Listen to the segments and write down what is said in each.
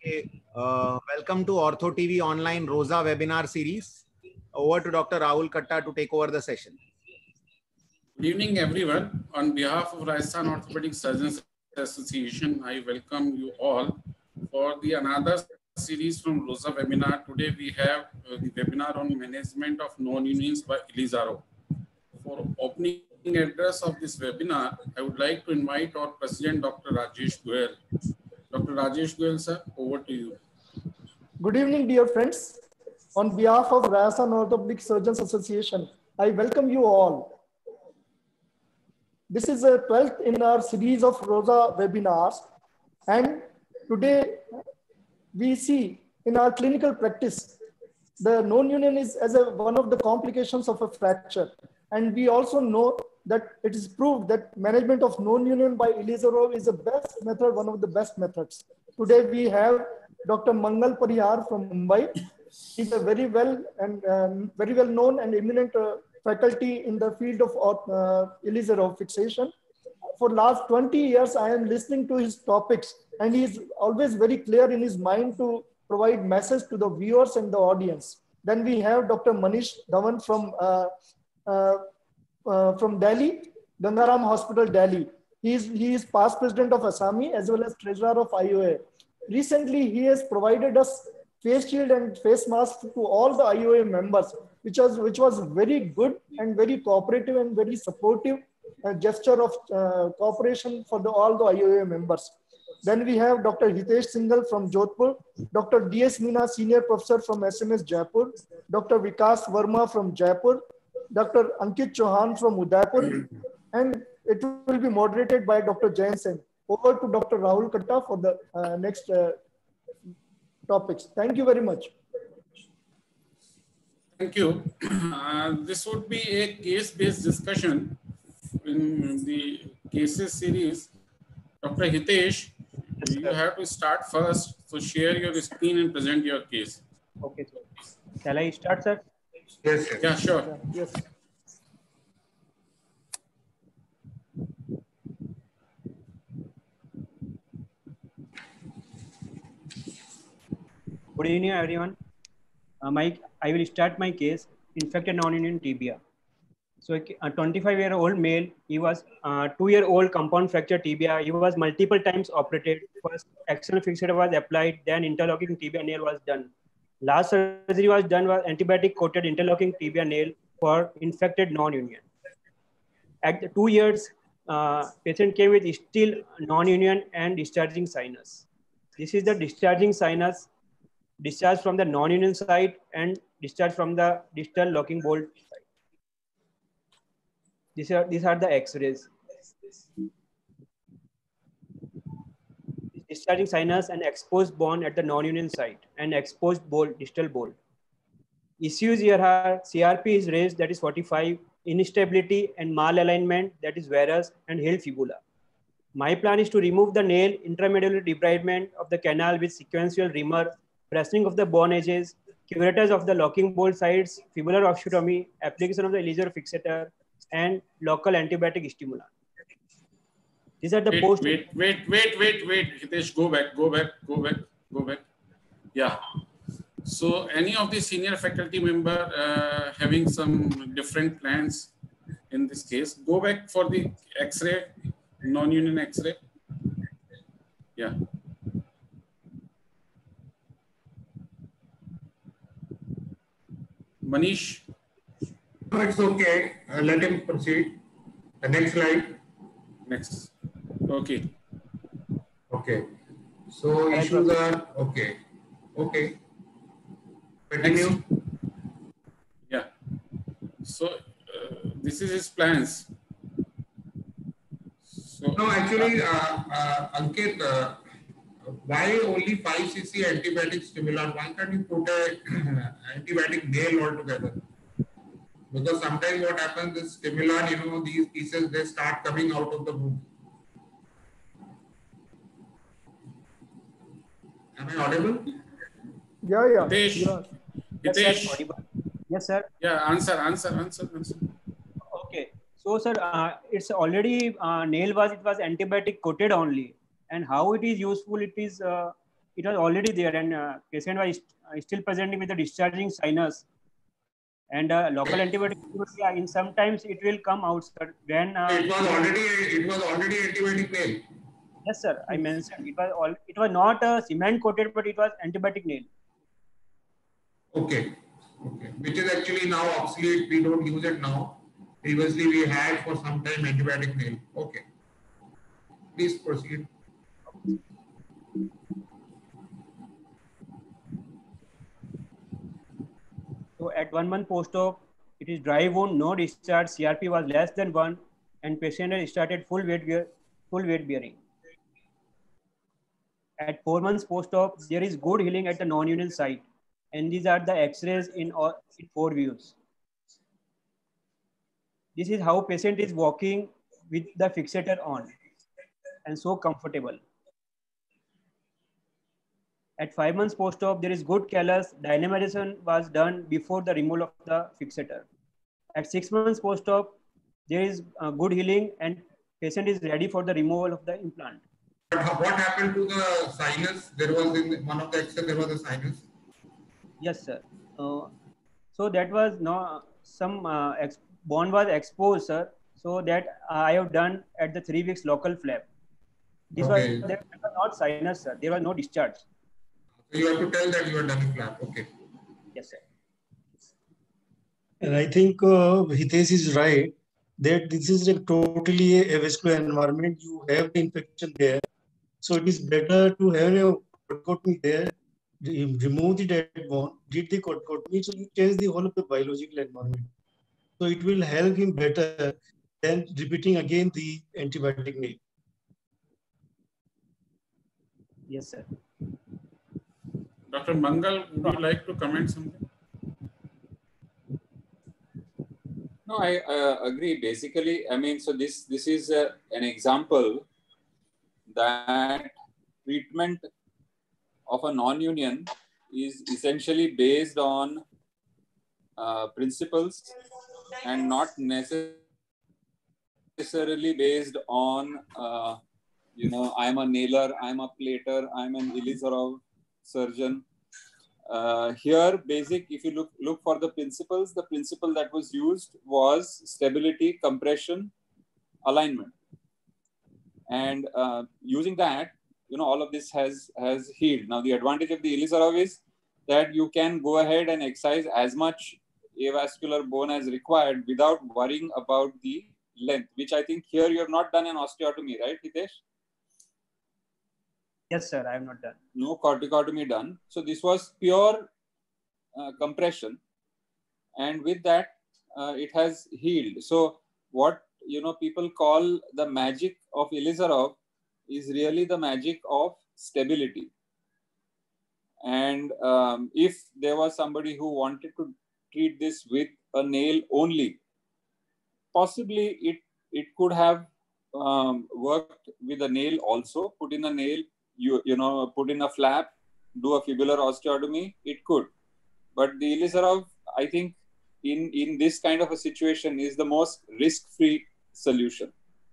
Welcome to Ortho TV online ROSA webinar series. Over to Dr. Rahul Katta to take over the session. Good evening, everyone. On behalf of Rajasthan Orthopedic Surgeons Association, I welcome you all for the another series from ROSA webinar. Today we have the webinar on management of non-unions by Elizaro. For opening address of this webinar, I would like to invite our President, Dr. Rajesh Goyal. Dr. Rajesh Goyal, sir, over to you. Good evening, dear friends. On behalf of Rajasthan Orthopedic Surgeons Association, I welcome you all. This is the 12th in our series of ROSA webinars, and today we see in our clinical practice the non-union is as one of the complications of a fracture, and we also know that it is proved that management of non-union by Elizaro is the best method, one of the best methods. Today we have Dr. Mangal Parihar from Mumbai. He's a very well known and eminent faculty in the field of Elizaro fixation. For last 20 years, I am listening to his topics, and he is always very clear in his mind to provide message to the viewers and the audience. Then we have Dr. Manish Dhawan from Delhi, Gangaram Hospital, Delhi. He is past president of Assami as well as treasurer of IOA. Recently, he has provided us face shield and face mask to all the IOA members, which was very good and very cooperative and very supportive gesture of cooperation for all the IOA members. Then we have Dr. Hitesh Singhal from Jodhpur, Dr. D.S. Meena, Senior Professor from SMS Jaipur, Dr. Vikas Verma from Jaipur, Dr. Ankit Chauhan from Udaipur, and it will be moderated by Dr. Jain Sen. Over to Dr. Rahul Katta for the next topics. Thank you very much. Thank you. This would be a case-based discussion in the cases series. Dr. Hitesh, you have to start first. So share your screen and present your case. Okay, sir. Shall I start, sir? Yes, sir. Yeah, sure. Yes. Good evening, everyone. I will start my case, infected non-union tibia. So a 25-year-old male, he was 2-year-old compound fracture tibia. He was multiple times operated. First external fixator was applied, then interlocking tibia nail was done. Last surgery was done was antibiotic-coated interlocking tibia nail for infected non-union. At 2 years, patient came with still non-union and discharging sinus. This is the discharging sinus, discharge from the non-union side and discharge from the distal locking bolt side. These are the X-rays. Discharging sinus and exposed bone at the non-union side and exposed bolt, distal bolt. Issues here are CRP is raised, that is 45, instability and malalignment, that is varus and heel fibula. My plan is to remove the nail, intramedullary debridement of the canal with sequential reamer, pressing of the bone edges, curettage of the locking bolt sides, fibular osteotomy, application of the Elizaro fixator, and local antibiotic stimulant. These are the Wait. Hitesh, go back. Yeah. So any of the senior faculty member having some different plans in this case, go back for the X-ray, non-union X-ray. Yeah. Manish. No, it's okay. Let him proceed. The next slide. Next. Okay. Okay. So issues are okay. Okay. Continue. Next. Yeah. So this is his plans. So no, actually, Ankit, why only 5 cc antibiotic stimulant? Why can't you put a antibiotic nail altogether? Because sometimes what happens is stimulant, these pieces, they start coming out of the wound. Am I audible? Yeah. Hitesh. Yes, sir. Yeah, answer. Okay. So, sir, it's already nail was antibiotic coated only, and how it is useful? It is it was already there, and patient was still presenting with the discharging sinus. And local antibiotic, yeah, in sometimes it will come out, sir. When it was already antibiotic nail. yes, sir. I mentioned it was not cement coated, but it was antibiotic nail. Okay. Okay. Which is actually now obsolete. We don't use it now. Previously, we had for some time antibiotic nail. Okay. Please proceed. So at 1 month post-op, it is dry wound, no discharge, CRP was less than 1, and patient had started full weight bearing. At 4 months post-op, there is good healing at the non-union site, and these are the X-rays in 4 views. This is how patient is walking with the fixator on, and so comfortable. At 5 months post-op, there is good callus. Dynamization was done before the removal of the fixator. At 6 months post-op, there is good healing and patient is ready for the removal of the implant. What happened to the sinus? There was in one of the X-rays, there was a sinus. Yes, sir. So that was some bone was exposed, sir. So that I have done at the 3 weeks local flap. This Okay. was not sinus, sir. There was no discharge. So you have to tell that you are done a flap. Okay. Yes, sir. And I think Hitesh is right that this is a totally a avascular environment. You have the infection there. So it is better to have a corticotomy there, remove the dead bone, did the corticotomy, so you change the whole of the biological environment. So it will help him better than repeating again the antibiotic nail. Yes, sir. Dr. Mangal, would you like to comment something? No, I agree. Basically, I mean, so this is an example that treatment of a non-union is essentially based on principles and not necessarily based on, I'm a nailer, I'm a plater, I'm an Ilizarov surgeon. Here, if you look for the principles, the principle that was used was stability, compression, alignment. And using that, all of this has healed. Now, the advantage of the Ilizarov is that you can go ahead and excise as much avascular bone as required without worrying about the length, which I think here you have not done an osteotomy, right, Hitesh? Yes, sir. I have not done. No corticotomy done. So this was pure compression. And with that, it has healed. So what, people call the magic of Ilizarov is really the magic of stability. And if there was somebody who wanted to treat this with a nail only, possibly it could have worked with a nail also. Put in a nail, put in a flap, do a fibular osteotomy, it could. But the Ilizarov, I think, in this kind of a situation is the most risk-free solution.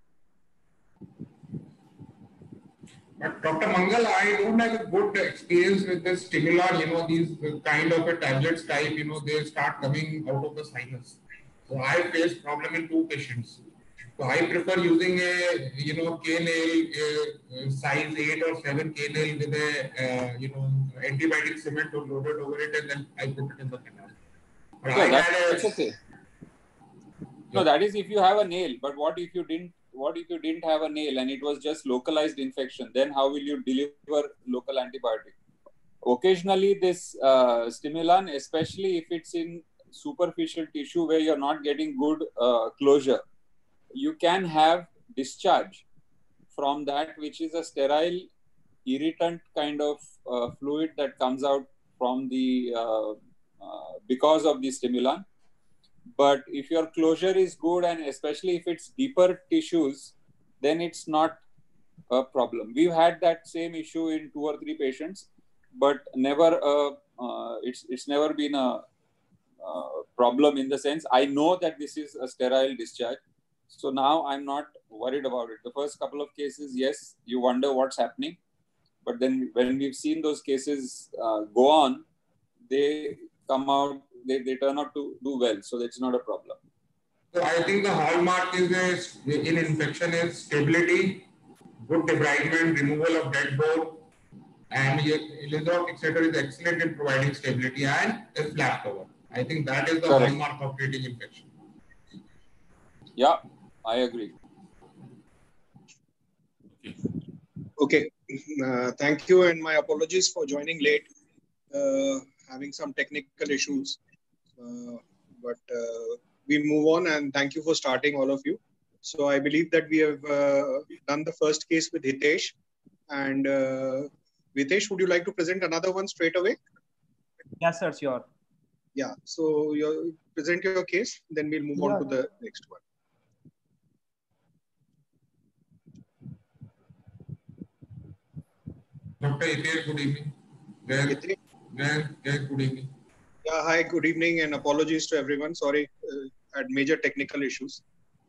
But Dr. Mangal, I don't have a good experience with this stimulant, these kind of a tablets type, they start coming out of the sinus. So I faced problem in 2 patients. So I prefer using a, K-nail, size 8 or 7 K-nail with a, antibiotic cement loaded over it, and then I put it in the canal. But No, that's okay. No, that is if you have a nail. But what if you didn't have a nail and it was just localized infection? Then how will you deliver local antibiotic? Occasionally, this stimulant, especially if it's in superficial tissue where you're not getting good closure, you can have discharge from that, which is a sterile irritant kind of fluid that comes out from the because of the stimulant. But if your closure is good, and especially if it's deeper tissues, then it's not a problem. We've had that same issue in 2 or 3 patients, but never it's never been a problem in the sense I know that this is a sterile discharge. So now I'm not worried about it. The first couple of cases, yes, you wonder what's happening. But then when we've seen those cases go on, they come out, they turn out to do well. So that's not a problem. So I think the hallmark in infection is stability, good debridement, removal of dead bone, and Lizard fixator is excellent in providing stability and a flap cover. I think that is the hallmark of treating infection. Yeah, I agree. Okay, thank you, and my apologies for joining late, having some technical issues, but we move on, and thank you for starting, all of you. So I believe that we have done the first case with Hitesh, and Hitesh, would you like to present another one straight away? Yes, sir, sure. Yeah, so you present your case, then we'll move on to the next one. Dr. Hitesh, good evening. Good evening. Yeah, hi, good evening, and apologies to everyone. Sorry, had major technical issues.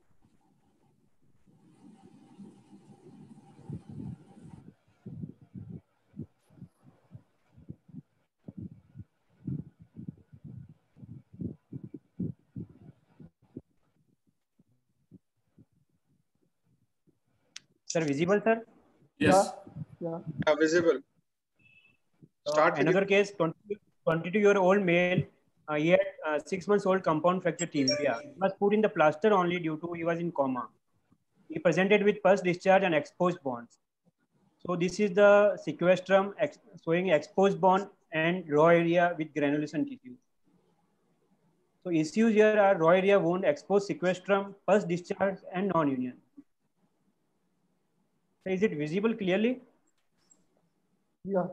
Sir, visible, sir? Yes. Yeah. Visible. Start another case, 22-year-old male. He had 6 months old compound fracture tibia. He was put in the plaster only due to he was in coma. He presented with pus discharge and exposed bones. So this is the sequestrum showing exposed bone and raw area with granulation tissue. So issues here are raw area wound, exposed sequestrum, pus discharge, and non-union. So is it visible clearly? Yeah.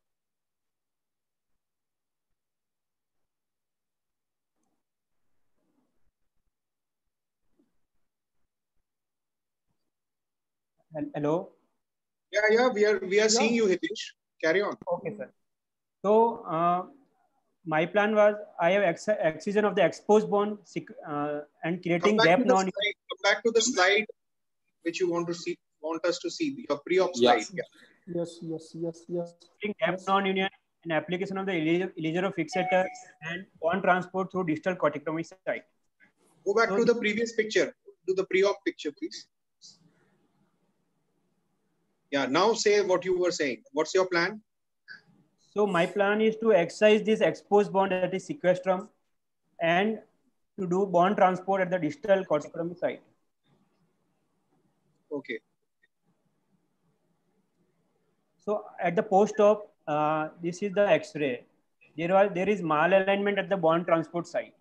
Hello? Yeah, we are seeing you, Hitesh. Carry on. Okay, sir. So my plan was I have excision of the exposed bone and creating gap. Come back to the slide which you want us to see, your pre-op slide. Yeah. Yes. Gap non-union and application of the Eligero fixator and bone transport through distal corticotomy site. Go back to the previous picture. Do the pre-op picture, please. Yeah, now say what you were saying. What's your plan? So my plan is to excise this exposed bone, that is sequestrum, and to do bone transport at the distal corticotomy site. Okay. So at the post-op, this is the X-ray. There is malalignment at the bone transport site.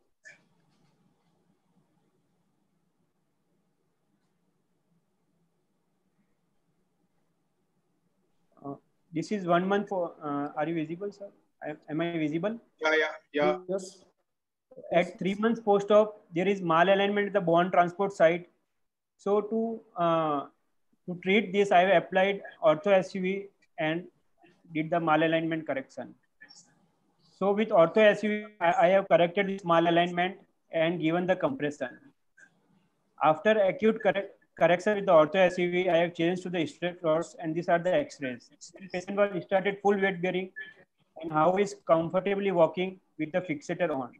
This is 1 month for, are you visible, sir? Am I visible? Yeah. Yes. At 3 months post-op, there is malalignment at the bone transport site. So to treat this, I have applied ortho-SUV and did the malalignment correction. So with ortho-SUV, I have corrected this malalignment and given the compression. After acute correction with the ortho-SUV, I have changed to the straight rods, and these are the X-rays. The patient was started full weight bearing and how is comfortably walking with the fixator on.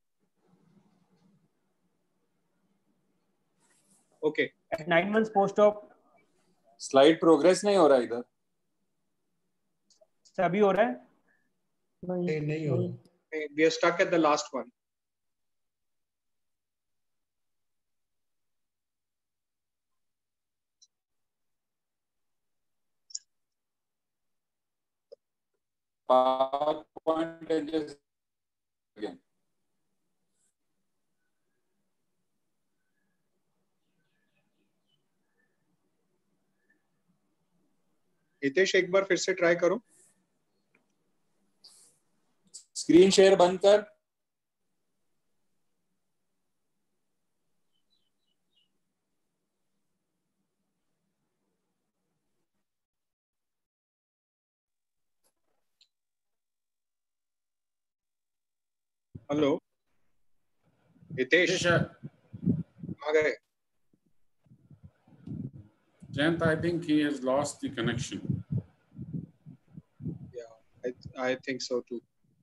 Okay. At 9 months post-op. Slide progress नहीं हो रहा इधर. सभी हो रहा है? नहीं हो रहा. We are stuck at the last one. PowerPoint and just again. Hitesh एक बार फिर से ट्राई करो. स्क्रीन शेयर बंद कर. हेलो हितेश आ गए. Jayant, I think he has lost the connection. I think so too.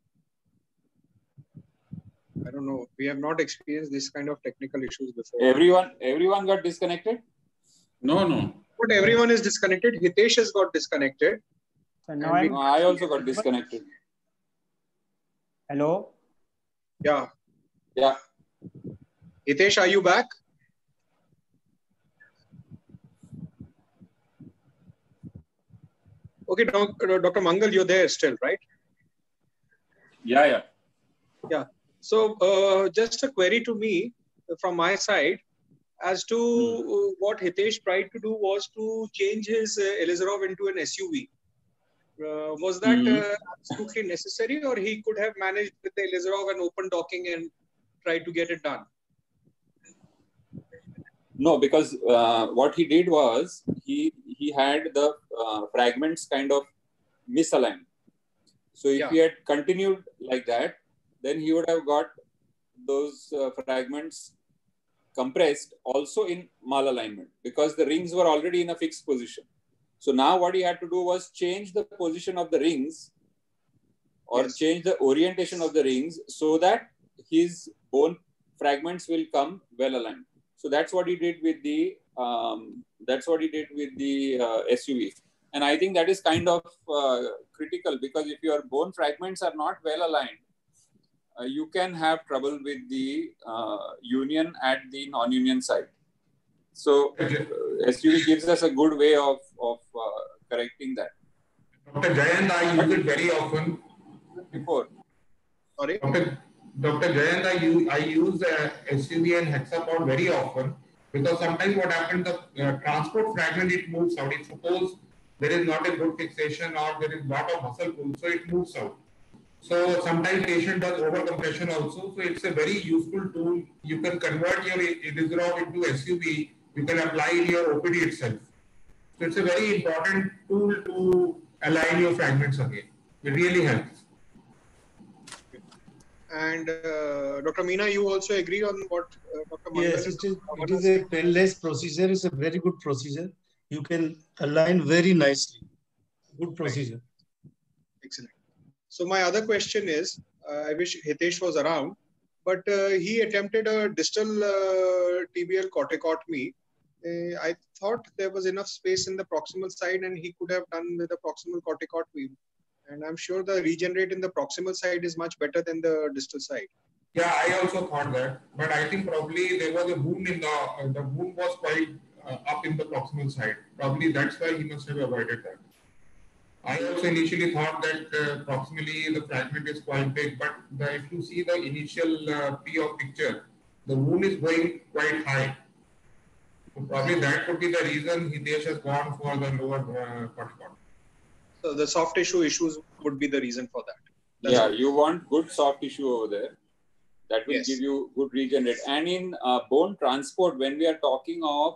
I don't know. We have not experienced this kind of technical issues before. Everyone got disconnected? No. But everyone is disconnected. Hitesh has got disconnected. So now I also got disconnected. Hello? Yeah. Yeah. Hitesh, are you back? Okay, Dr. Mangal, you're there still, right? Yeah. Yeah. So just a query to me from my side as to what Hitesh tried to do was to change his Elizarov into an SUV. Was that absolutely necessary, or he could have managed with the Elizarov and open docking and tried to get it done? No, because what he did was he had the fragments kind of misaligned. So if he had continued like that, then he would have got those fragments compressed also in malalignment because the rings were already in a fixed position. So now what he had to do was change the position of the rings or change the orientation of the rings so that his bone fragments will come well aligned. So that's what he did with the SUV. And I think that is kind of critical because if your bone fragments are not well aligned, you can have trouble with the union at the non-union side. So SUV gives us a good way of correcting that. Dr. Jayant, I use it very often. Before. Sorry? Dr. Jayant, I use SUV and hexapod very often because sometimes what happens, the transport fragment, it moves out. If suppose there is not a good fixation or there is lot of muscle pull, so it moves out. So sometimes patient does overcompression also. So it's a very useful tool. You can convert your Elizarov into SUV. You can apply in your OPD itself. So it's a very important tool to align your fragments again. It really helps. And Dr. Meena, you also agree on what Dr. Mangal Yes, it is a painless procedure. It's a very good procedure. You can align very nicely. Good procedure. Excellent. So my other question is, I wish Hitesh was around, but he attempted a distal tibial corticotomy. I thought there was enough space in the proximal side and he could have done with a proximal corticotomy. And I'm sure the regenerate in the proximal side is much better than the distal side. Yeah, I also thought that, but I think probably there was a wound in the wound was quite up in the proximal side. Probably that's why he must have avoided that. I also initially thought that proximally the fragment is quite big, but if you see the initial P of picture, the wound is going quite high. So probably that could be the reason Hitesh has gone for the lower corticotomy. So the soft tissue issues would be the reason for that. That's you want good soft tissue over there. That will give you good regenerate. And in bone transport, when we are talking of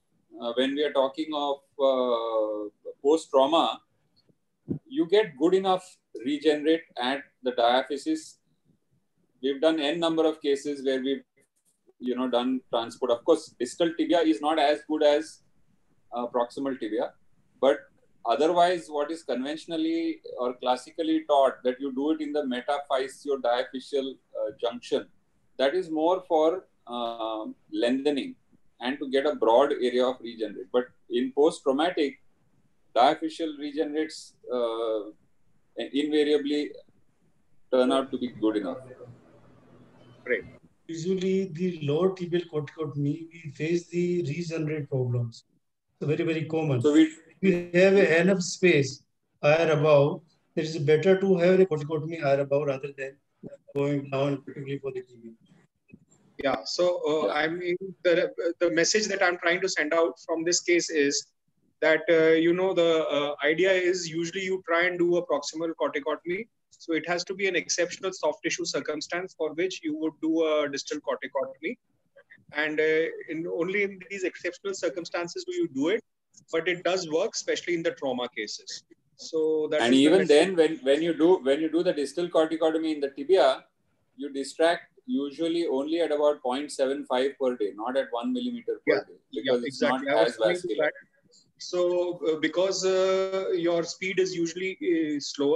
post-trauma, you get good enough regenerate at the diaphysis. We've done n number of cases where we've done transport. Of course, distal tibia is not as good as proximal tibia, but otherwise, what is conventionally or classically taught that you do it in the metaphysiodiaphysial junction, that is more for lengthening and to get a broad area of regenerate. But in post-traumatic, diaphysial regenerates invariably turn out to be good enough. Great. Usually, the lower tibial corticotomy, we face the regenerate problems. So very, very common. So we have enough space higher above. It is better to have a corticotomy higher above rather than going down, particularly for the tibia. Yeah. So I mean, the message that I'm trying to send out from this case is that the idea is usually you try and do a proximal corticotomy. So it has to be an exceptional soft tissue circumstance for which you would do a distal corticotomy. And only in these exceptional circumstances do you do it, but it does work, especially in the trauma cases. So that and even then, when you do the distal corticotomy in the tibia, you distract usually only at about 0.75 per day, not at 1 millimeter per day, because it's not as vascular. So because your speed is usually slower,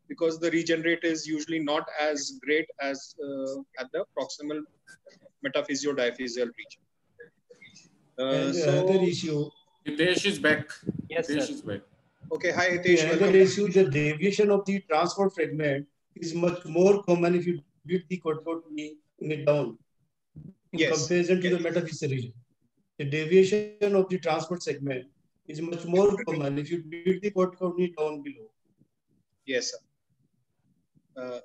because the regenerate is usually not as great as at the proximal metaphysio-diaphyseal region. Another issue. Hitesh is back. Yes, Hitesh sir. is back. Okay, hi Hitesh. Another issue, the deviation of the transport fragment is much more common if you build the corticotomy down in comparison to the metaphyseal region. The deviation of the transport segment is much more common if you build the corticotomy down below. Yes, sir.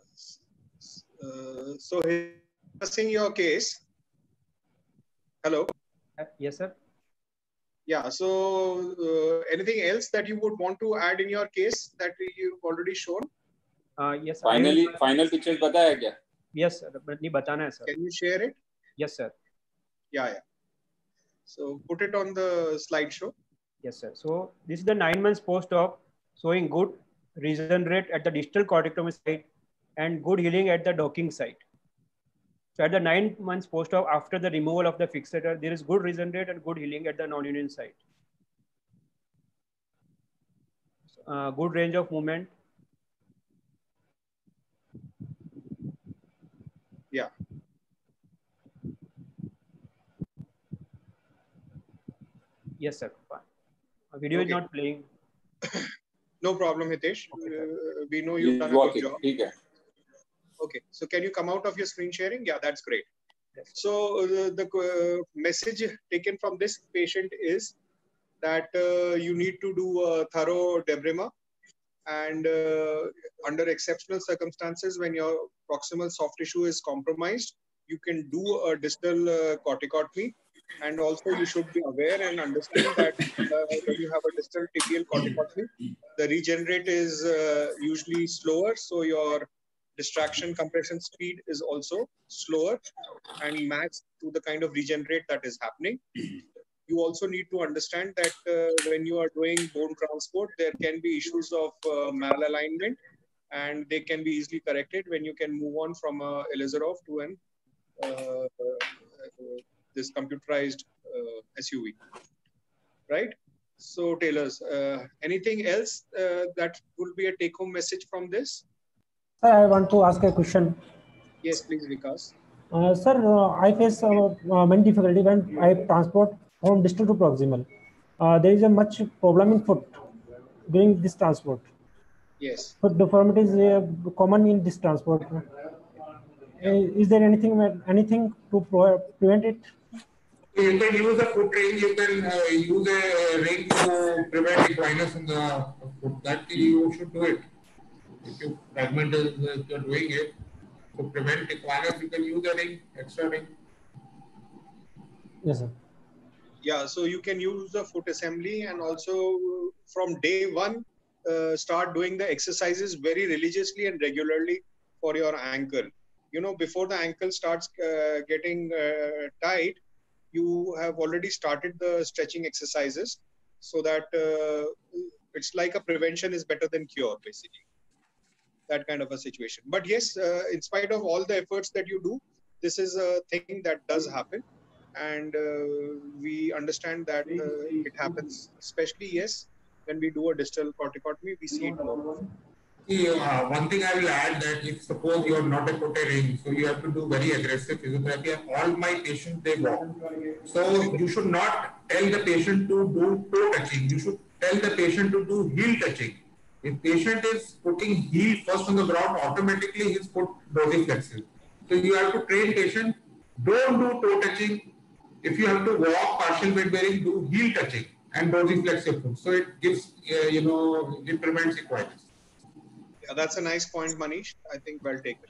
So discussing your case. Hello. Yes, sir. Yeah. So anything else that you would want to add in your case that you've already shown? Yes. Finally, final pictures बताया क्या? Yes, sir. नहीं बताना है, sir. Can you share it? Yes, sir. Yeah. So put it on the slideshow. Yes, sir. So this is the 9 months post-op showing good regenerate at the distal corticotomy site and good healing at the docking site. So at the 9 months post-op after the removal of the fixator, there is good regenerate and good healing at the non-union site. Good range of movement. Yeah. Yes, sir. Video is not playing. No problem, Hitesh. We know you've done a good job. Okay. So can you come out of your screen sharing? Yeah, that's great. Yes. So the message taken from this patient is that you need to do a thorough debrema, and under exceptional circumstances, when your proximal soft tissue is compromised, you can do a distal corticotomy. And also you should be aware and understand that when you have a distal tibial corticotomy, the regenerate is usually slower. So your distraction compression speed is also slower and matched to the kind of regenerate that is happening. You also need to understand that when you are doing bone transport, there can be issues of malalignment, and they can be easily corrected when you can move on from a Elizarov to an this computerized SUV, right? So Taylors, anything else that will be a take-home message from this? Sir, I want to ask a question. Yes, please, Vikas. Sir, I face many difficulty when I transport from distal to proximal. There is a much problem in foot during this transport. Yes. Foot deformity is common in this transport. Is there anything to prevent it? You can use a foot ring. You can use a ring to prevent equinus in the foot. That you should do it. If you fragment is you're doing it to prevent equinus, you can use a ring, extra ring. Yes, sir. Yeah, so you can use the foot assembly, and also from day one, start doing the exercises very religiously and regularly for your ankle. You know, before the ankle starts getting tight, you have already started the stretching exercises, so that it's like a prevention is better than cure, basically. That kind of a situation. But yes, in spite of all the efforts that you do, this is a thing that does happen. And we understand that it happens, especially, yes, when we do a distal corticotomy, we see it more. One thing I will add that if suppose you are not a put a ring, so you have to do very aggressive physiotherapy. All my patients, they walk. So you should not tell the patient to do toe touching. You should tell the patient to do heel touching. If patient is putting heel first on the ground, automatically his foot dorsiflexive. So you have to train patient, don't do toe touching. If you have to walk partial weight bearing, do heel touching and dorsiflexive foot. So it gives, it prevents equinus. Yeah, that's a nice point, Manish. I think well taken.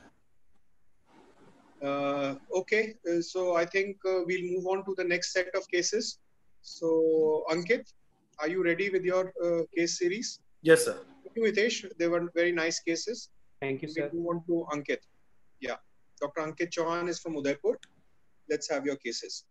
Okay, so I think we'll move on to the next set of cases. So Ankit, are you ready with your case series? Yes, sir. Thank you, Hitesh. They were very nice cases. Thank you, sir. We'll move on to Ankit. Yeah, Dr. Ankit Chauhan is from Udaipur. Let's have your cases.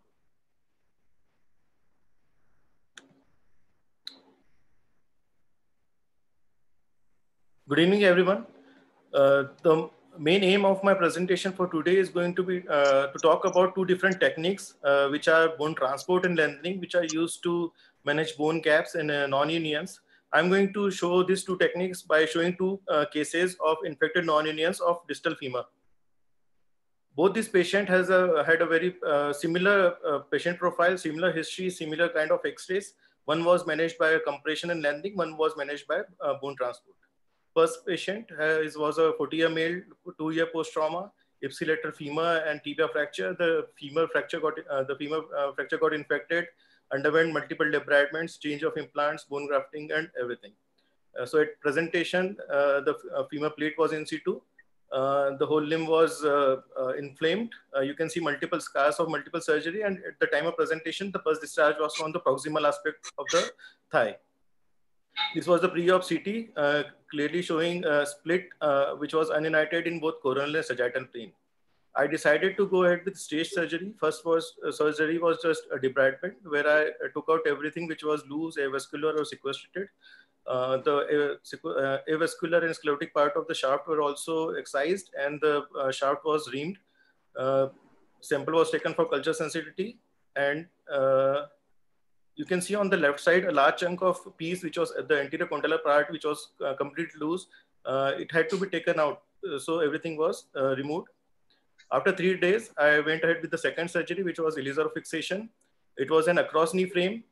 Good evening, everyone. The main aim of my presentation for today is going to be to talk about two different techniques, which are bone transport and lengthening, which are used to manage bone gaps in non-unions. I'm going to show these two techniques by showing two cases of infected non-unions of distal femur. Both these patient had a very similar patient profile, similar history, similar kind of X-rays. One was managed by compression and landing, one was managed by bone transport. First patient was a 40-year male, 2-year post-trauma, ipsilateral femur and tibia fracture. The femur fracture got infected, underwent multiple debridements, change of implants, bone grafting, and everything. So at presentation, the femur plate was in situ. The whole limb was inflamed. You can see multiple scars of multiple surgery, and at the time of presentation, the pus discharge was on the proximal aspect of the thigh. This was the pre-op CT, clearly showing a split, which was ununited in both coronal and sagittal plane. I decided to go ahead with stage surgery. First surgery was just a debridement, where I took out everything which was loose, avascular, or sequestrated. The avascular and sclerotic part of the shaft were also excised, and the shaft was reamed. Sample was taken for culture sensitivity, and you can see on the left side a large chunk of piece which was at the anterior condylar part, which was completely loose. It had to be taken out, so everything was removed. After 3 days, I went ahead with the second surgery, which was Elizarov fixation. It was an across knee frame.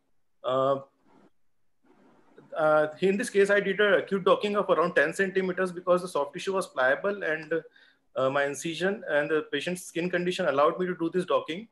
In this case, I did an acute docking of around 10 centimeters because the soft tissue was pliable, and my incision and the patient's skin condition allowed me to do this docking.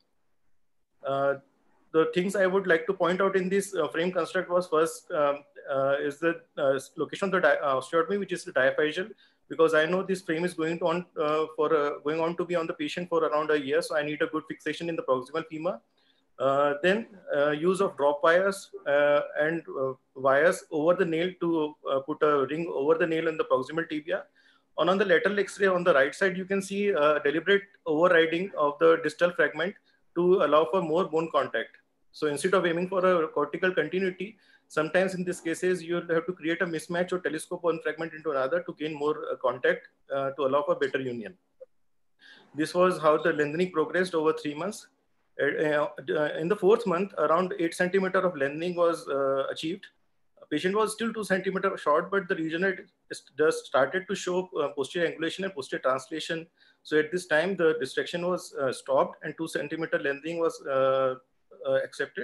The things I would like to point out in this frame construct was first is the location of the osteotomy, which is the diaphyseal, because I know this frame is going on to be on the patient for around a year, so I need a good fixation in the proximal femur. Then use of drop wires and wires over the nail to put a ring over the nail in the proximal tibia. On the lateral X-ray on the right side, you can see a deliberate overriding of the distal fragment to allow for more bone contact. So instead of aiming for a cortical continuity, sometimes in these cases, you'll have to create a mismatch or telescope one fragment into another to gain more contact to allow for better union. This was how the lengthening progressed over 3 months. In the 4th month, around 8 centimeters of lengthening was achieved. The patient was still 2 centimeters short, but the region had just started to show posterior angulation and posterior translation. So at this time, the distraction was stopped and 2 centimeter lengthening was accepted.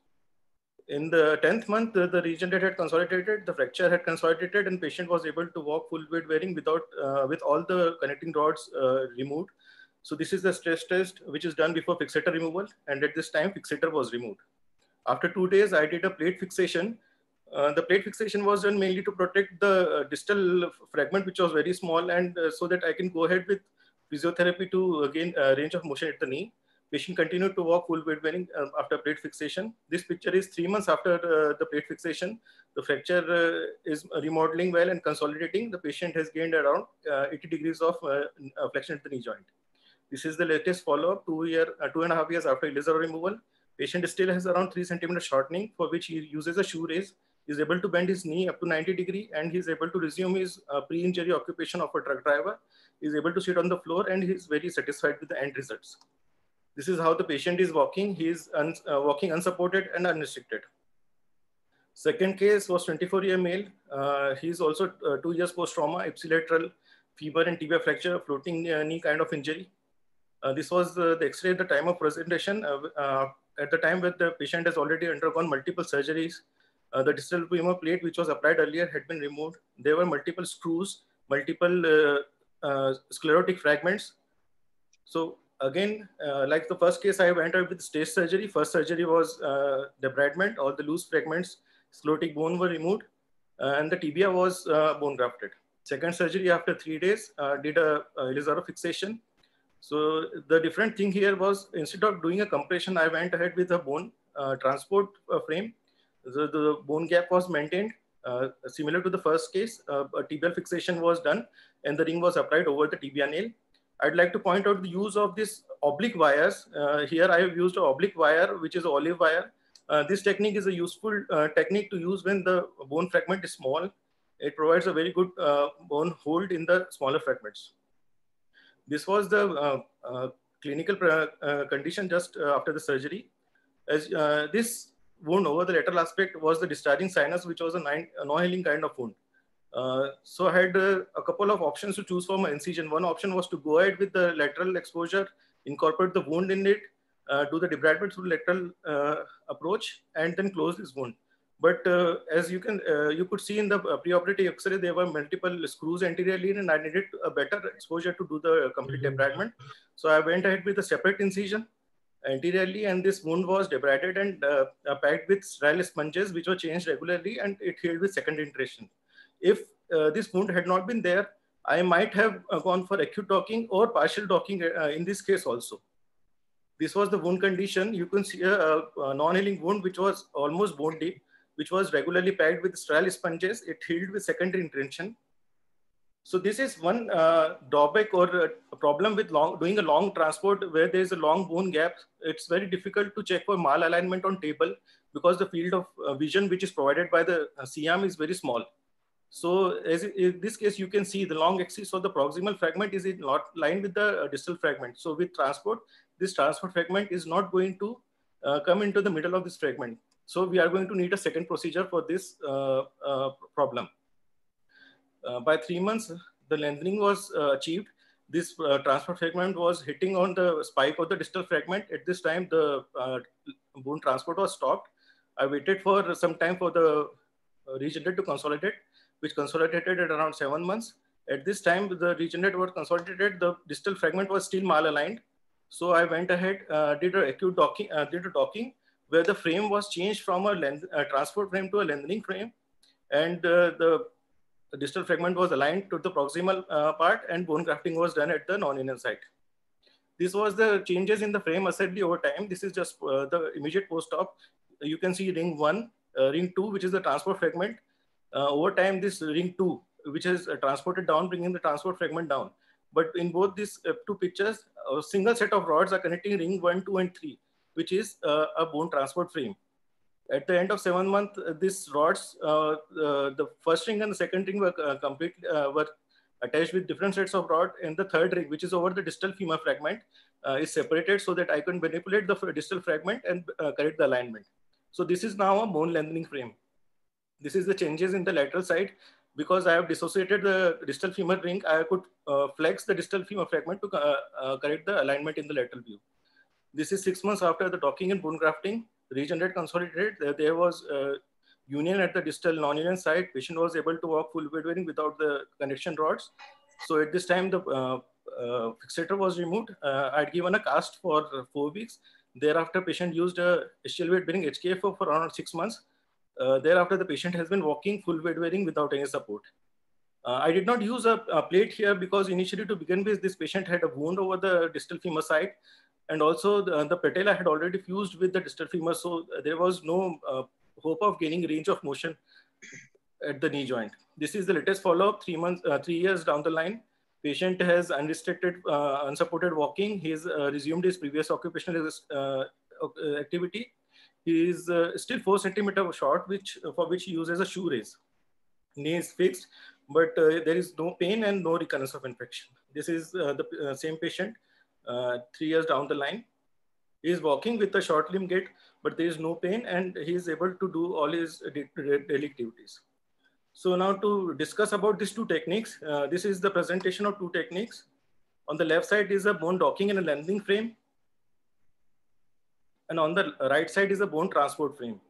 In the 10th month, the region that had consolidated, the fracture had consolidated, and patient was able to walk full weight bearing without with all the connecting rods removed. So this is the stress test which is done before fixator removal, and at this time fixator was removed. After 2 days, I did a plate fixation. The plate fixation was done mainly to protect the distal fragment, which was very small, and so that I can go ahead with physiotherapy to gain range of motion at the knee. Patient continued to walk full weight bearing after plate fixation. This picture is 3 months after the plate fixation. The fracture is remodeling well and consolidating. The patient has gained around 80 degrees of flexion at the knee joint. This is the latest follow-up, 2.5 years after Elizarov removal. Patient still has around 3 centimeter shortening, for which he uses a shoe raise. He is able to bend his knee up to 90 degrees, and he is able to resume his pre-injury occupation of a truck driver. He is able to sit on the floor, and he is very satisfied with the end results. This is how the patient is walking. He is walking unsupported and unrestricted. Second case was 24-year male. He is also 2 years post-trauma, ipsilateral femur and tibia fracture, floating knee kind of injury. This was the X-ray at the time of presentation. At the time when the patient has already undergone multiple surgeries, the distal femur plate, which was applied earlier, had been removed. There were multiple screws, multiple sclerotic fragments. So again, like the first case, I went out with stage surgery. First surgery was debridement. All the loose fragments, sclerotic bone were removed, and the tibia was bone grafted. Second surgery after 3 days, did a Elizarov fixation. So the different thing here was, instead of doing a compression, I went ahead with a bone transport frame. The bone gap was maintained. Similar to the first case, a tibial fixation was done, and the ring was applied over the tibia nail. I'd like to point out the use of this oblique wires. Here I have used an oblique wire, which is olive wire. This technique is a useful technique to use when the bone fragment is small. It provides a very good bone hold in the smaller fragments. This was the clinical condition just after the surgery. As this wound over the lateral aspect was the discharging sinus, which was a non-healing kind of wound. So I had a couple of options to choose from my incision. One option was to go ahead with the lateral exposure, incorporate the wound in it, do the debridement through lateral approach, and then close this wound. But as you could see in the preoperative X-ray, there were multiple screws anteriorly, and I needed a better exposure to do the complete debridement. So I went ahead with a separate incision anteriorly, and this wound was debrided and packed with sterile sponges, which were changed regularly, and it healed with second iteration. If this wound had not been there, I might have gone for acute docking or partial docking in this case also. This was the wound condition. You can see a non-healing wound, which was almost bone deep, which was regularly packed with sterile sponges. It healed with secondary intention. So this is one drawback or a problem with doing a long transport where there is a long bone gap. It's very difficult to check for malalignment on table because the field of vision which is provided by the C-arm is very small. So as in this case, you can see the long axis of the proximal fragment is not lined with the distal fragment. So with transport, this transport fragment is not going to come into the middle of this fragment. So we are going to need a second procedure for this problem. By 3 months, the lengthening was achieved. This transport fragment was hitting on the spike of the distal fragment. At this time, the bone transport was stopped. I waited for some time for the regenerate to consolidate, which consolidated at around 7 months. At this time, the regenerate was consolidated. The distal fragment was still malaligned. So I went ahead, did a acute docking, where the frame was changed from a transport frame to a lengthening frame, and the distal fragment was aligned to the proximal part, and bone grafting was done at the non-union site. This was the changes in the frame assembly over time. This is just the immediate post-op. You can see ring 1, ring 2, which is the transport fragment. Over time, this ring 2, which is transported down, bringing the transport fragment down. But in both these two pictures, a single set of rods are connecting ring 1, 2, and 3, which is a bone transport frame. At the end of 7 months, these rods, the first ring and the second ring were were attached with different sets of rod, and the third ring, which is over the distal femur fragment, is separated so that I can manipulate the distal fragment and correct the alignment. So this is now a bone lengthening frame. This is the changes in the lateral side. Because I have dissociated the distal femur ring, I could flex the distal femur fragment to correct the alignment in the lateral view. This is 6 months after the docking and bone grafting. Regenerate consolidated. There was union at the distal non-union side. Patient was able to walk full bed bearing without the connection rods. So at this time, the fixator was removed. I'd given a cast for 4 weeks. Thereafter, patient used a ischial weight bearing HKFO for around 6 months. Thereafter, the patient has been walking full weight bearing without any support. I did not use a plate here because initially to begin with, this patient had a wound over the distal femur side. And also the patella had already fused with the distal femur. So there was no hope of gaining range of motion at the knee joint. This is the latest follow-up 3 years down the line. Patient has unrestricted, unsupported walking. He's resumed his previous occupational activity. He is still 4 centimeters short, for which he uses a shoe raise. Knee is fixed, but there is no pain and no recurrence of infection. This is the same patient 3 years down the line. He is walking with a short limb gait, but there is no pain, and he is able to do all his daily activities. So now to discuss about these 2 techniques, this is the presentation of 2 techniques. On the left side is a bone docking and a lengthening frame. And on the right side is a bone transport frame.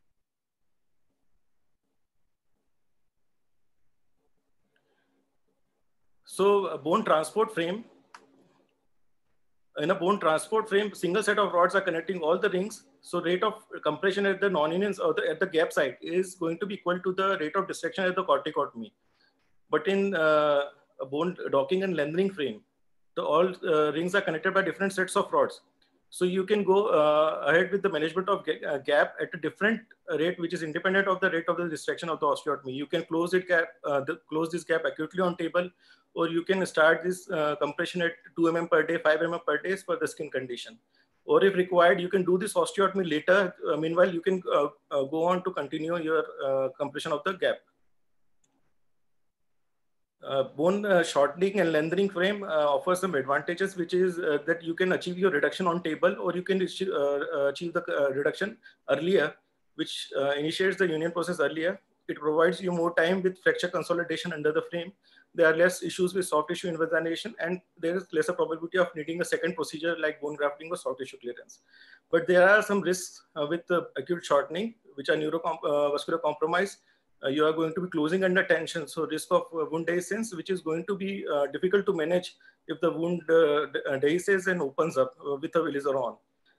So a bone transport frame, in a bone transport frame, single set of rods are connecting all the rings. So rate of compression at the non-unions or at the gap site is going to be equal to the rate of distraction at the corticotomy. But in a bone docking and lengthening frame, all rings are connected by different sets of rods. So you can go ahead with the management of gap at a different rate, which is independent of the rate of the distraction of the osteotomy. You can close this gap acutely on table, or you can start this compression at 2 mm per day, 5 mm per day for the skin condition. Or if required, you can do this osteotomy later. Meanwhile, you can go on to continue your compression of the gap. Bone shortening and lengthening frame offers some advantages, which is that you can achieve your reduction on table, or you can achieve the reduction earlier which initiates the union process earlier. It provides you more time with fracture consolidation under the frame. There are less issues with soft tissue invalidation, and there is lesser probability of needing a second procedure like bone grafting or soft tissue clearance. But there are some risks with the acute shortening, which are neurovascular compromise. You are going to be closing under tension, so risk of wound dehiscence, which is going to be difficult to manage if the wound dehisces and opens up with a Willis-Aron.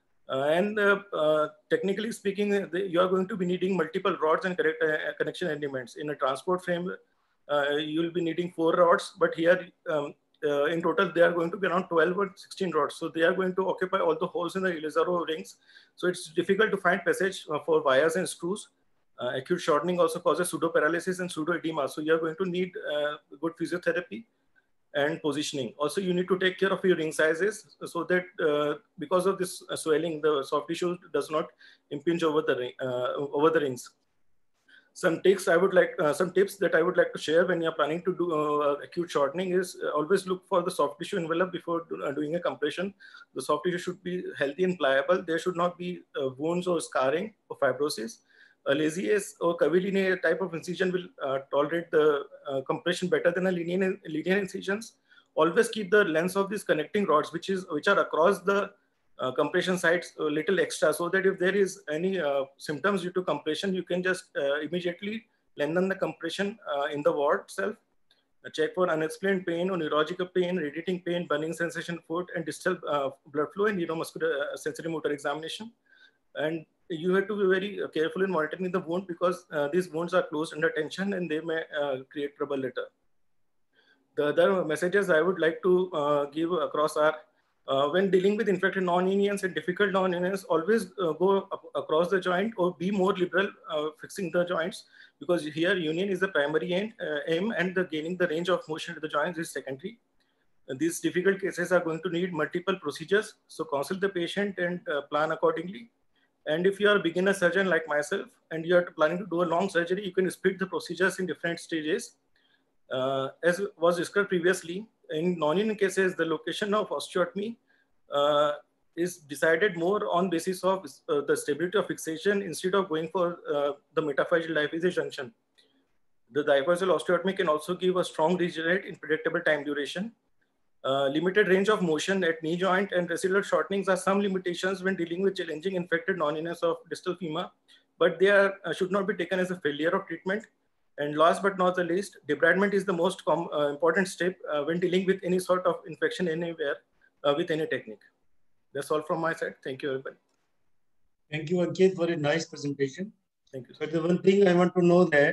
Technically speaking, you are going to be needing multiple rods and connection elements. In a transport frame, you will be needing 4 rods, but here in total, they are going to be around 12 or 16 rods. So they are going to occupy all the holes in the Willis-Aron rings. So it's difficult to find passage for wires and screws. Acute shortening also causes pseudoparalysis and pseudoedema. So you are going to need good physiotherapy and positioning. Also, you need to take care of your ring sizes so that because of this swelling, the soft tissue does not impinge over the rings. Some tips that I would like to share when you're planning to do acute shortening is always look for the soft tissue envelope before doing a compression. The soft tissue should be healthy and pliable. There should not be wounds or scarring or fibrosis. A Laziez or curvilinear type of incision will tolerate the compression better than a linear incisions. Always keep the length of these connecting rods, which are across the compression sites, a little extra, so that if there is any symptoms due to compression, you can just immediately lengthen the compression in the ward itself. Check for unexplained pain or neurological pain, radiating pain, burning sensation foot, and distal blood flow and neuromuscular sensory motor examination. And you have to be very careful in monitoring the wound because these wounds are closed under tension and they may create trouble later. The other messages I would like to give across are when dealing with infected non-unions and difficult non-unions, always go across the joint or be more liberal fixing the joints, because here union is the primary aim and gaining the range of motion to the joints is secondary. These difficult cases are going to need multiple procedures. So consult the patient and plan accordingly. And if you are a beginner surgeon like myself and you are planning to do a long surgery, you can split the procedures in different stages. As was discussed previously, in non-union cases, the location of osteotomy is decided more on basis of the stability of fixation instead of going for the metaphyseal diaphyseal junction. The diaphyseal osteotomy can also give a strong regenerate in predictable time duration. Limited range of motion at knee joint and residual shortenings are some limitations when dealing with challenging infected non-unions of distal femur, but they should not be taken as a failure of treatment. And last but not the least, debridement is the most important step when dealing with any sort of infection anywhere with any technique. That's all from my side. Thank you, everybody. Thank you, Ankit, for a nice presentation. Thank you. But the one thing I want to know that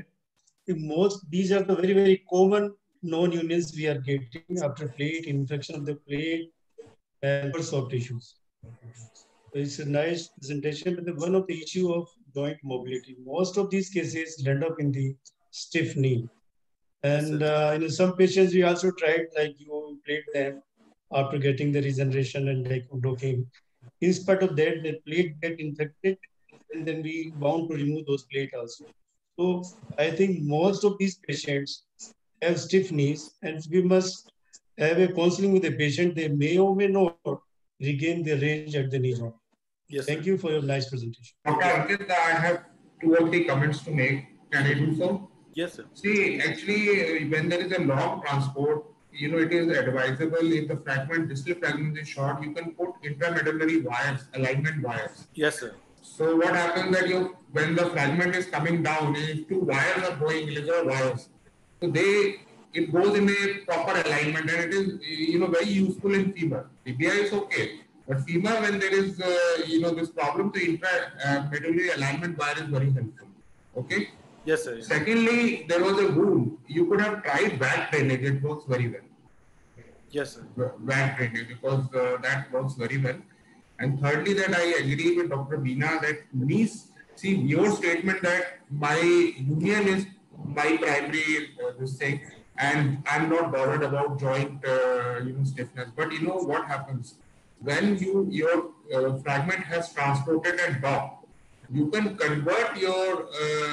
these are the very, very common non-unions we are getting after plate, infection of the plate, and soft tissues. It's a nice presentation, but one of the issue of joint mobility. Most of these cases end up in the stiff knee. And in some patients, we also tried, like you plate them after getting the regeneration and like docking. In spite of that, the plate get infected, and then we bound to remove those plate also. So I think most of these patients have stiff knees, and we must have a counseling with the patient. They may or may not regain the range at the knee joint. Yes. Thank you for your nice presentation. Dr. Ankit, I have 2 or 3 comments to make. Can I do so? Yes, sir. See, actually, when there is a long transport, it is advisable if the distal fragment is short, you can put intramedullary wires, alignment wires. Yes, sir. So what happens that when the fragment is coming down, if 2 wires are going, little wires, so it goes in a proper alignment, and it is very useful in femur. Tibia is okay, but femur, when there is this problem, the intramedullary alignment wire is very helpful. Okay. Yes, sir. Secondly, there was a wound. You could have tried back drainage. It works very well. Yes, sir. Back drainage, because that works very well. And thirdly, that I agree with Dr. Beena that see your statement that my union is my primary this thing, and I'm not bothered about joint stiffness. But you know what happens when your fragment has transported and docked. You can convert your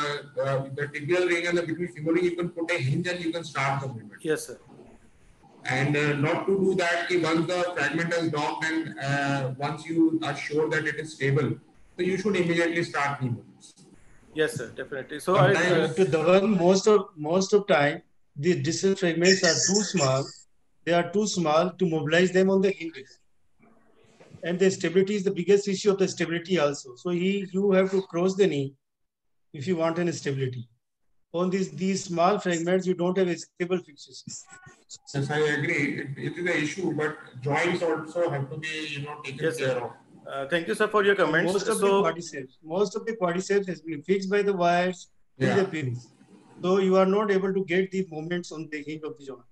the tibial ring and the between femur ring. You can put a hinge and you can start the movement. Yes, sir. And not to do that, once the fragment is docked and once you are sure that it is stable, so you should immediately start knee movements. Yes, sir, definitely. So Dr. Dhawan, most of time, the distal fragments are too small. They are too small to mobilize them on the hinges. And the stability is the biggest issue of the stability also. So you have to cross the knee if you want any stability. On these small fragments, you don't have a stable fixation. Yes, I agree. It is an issue, but joints also have to be, taken care of. Thank you, sir, for your comments. Most of the quadriceps has been fixed by the wires in the pins. So you are not able to get the movements on the hinge of the joint.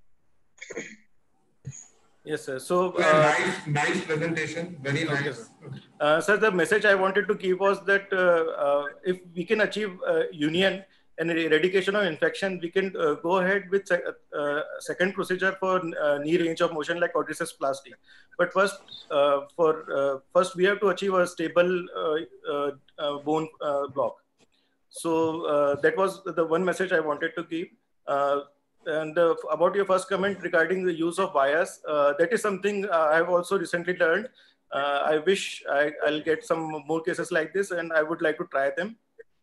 Yes, sir. So nice presentation. Very nice. Okay, sir, the message I wanted to give was that if we can achieve union and eradication of infection, we can go ahead with second procedure for knee range of motion like quadriceps plasty. But first, first we have to achieve a stable bone block. So that was the one message I wanted to give. And about your first comment regarding the use of wires, that is something I have also recently learned. I wish I'll get some more cases like this, and I would like to try them.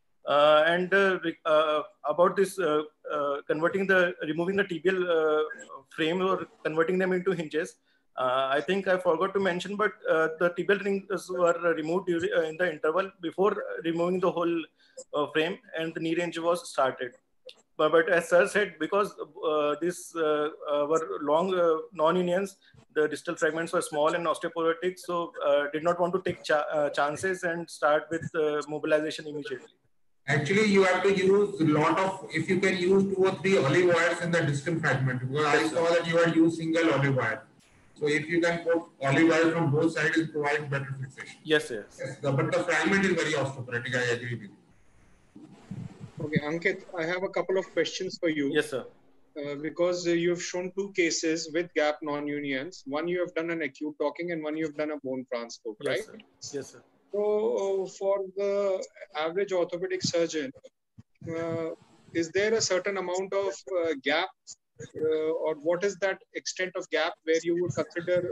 About this removing the tibial frame or converting them into hinges, I think I forgot to mention, but the tibial rings were removed in the interval before removing the whole frame, and the knee range was started. But as sir said, because these were long non-unions, the distal fragments were small and osteoporotic, so did not want to take chances and start with mobilization immediately. Actually, you have to use a lot of, if you can use 2 or 3 olive wires in the distal fragment, because I saw that you had used single olive wire. So if you can put olive wire from both sides, it provides better fixation. Yes, yes. But the fragment is very osteoporotic, I agree with you. Okay, Ankit, I have a couple of questions for you. Yes, sir. Because you have shown 2 cases with gap non-unions. One you have done an acute docking and one you have done a bone transport, right? Sir. Yes, sir. So for the average orthopedic surgeon, is there a certain amount of gap or what is that extent of gap where you would consider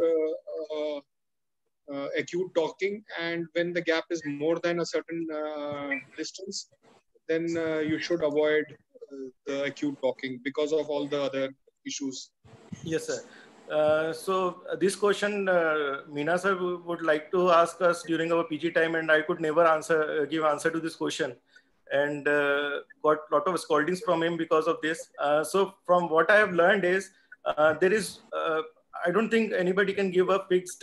acute docking, and when the gap is more than a certain distance, then you should avoid the acute docking because of all the other issues? Yes, sir. So this question, Meena sir would like to ask us during our PG time, and I could never give answer to this question, and got a lot of scoldings from him because of this. So from what I have learned is there is, I don't think anybody can give a fixed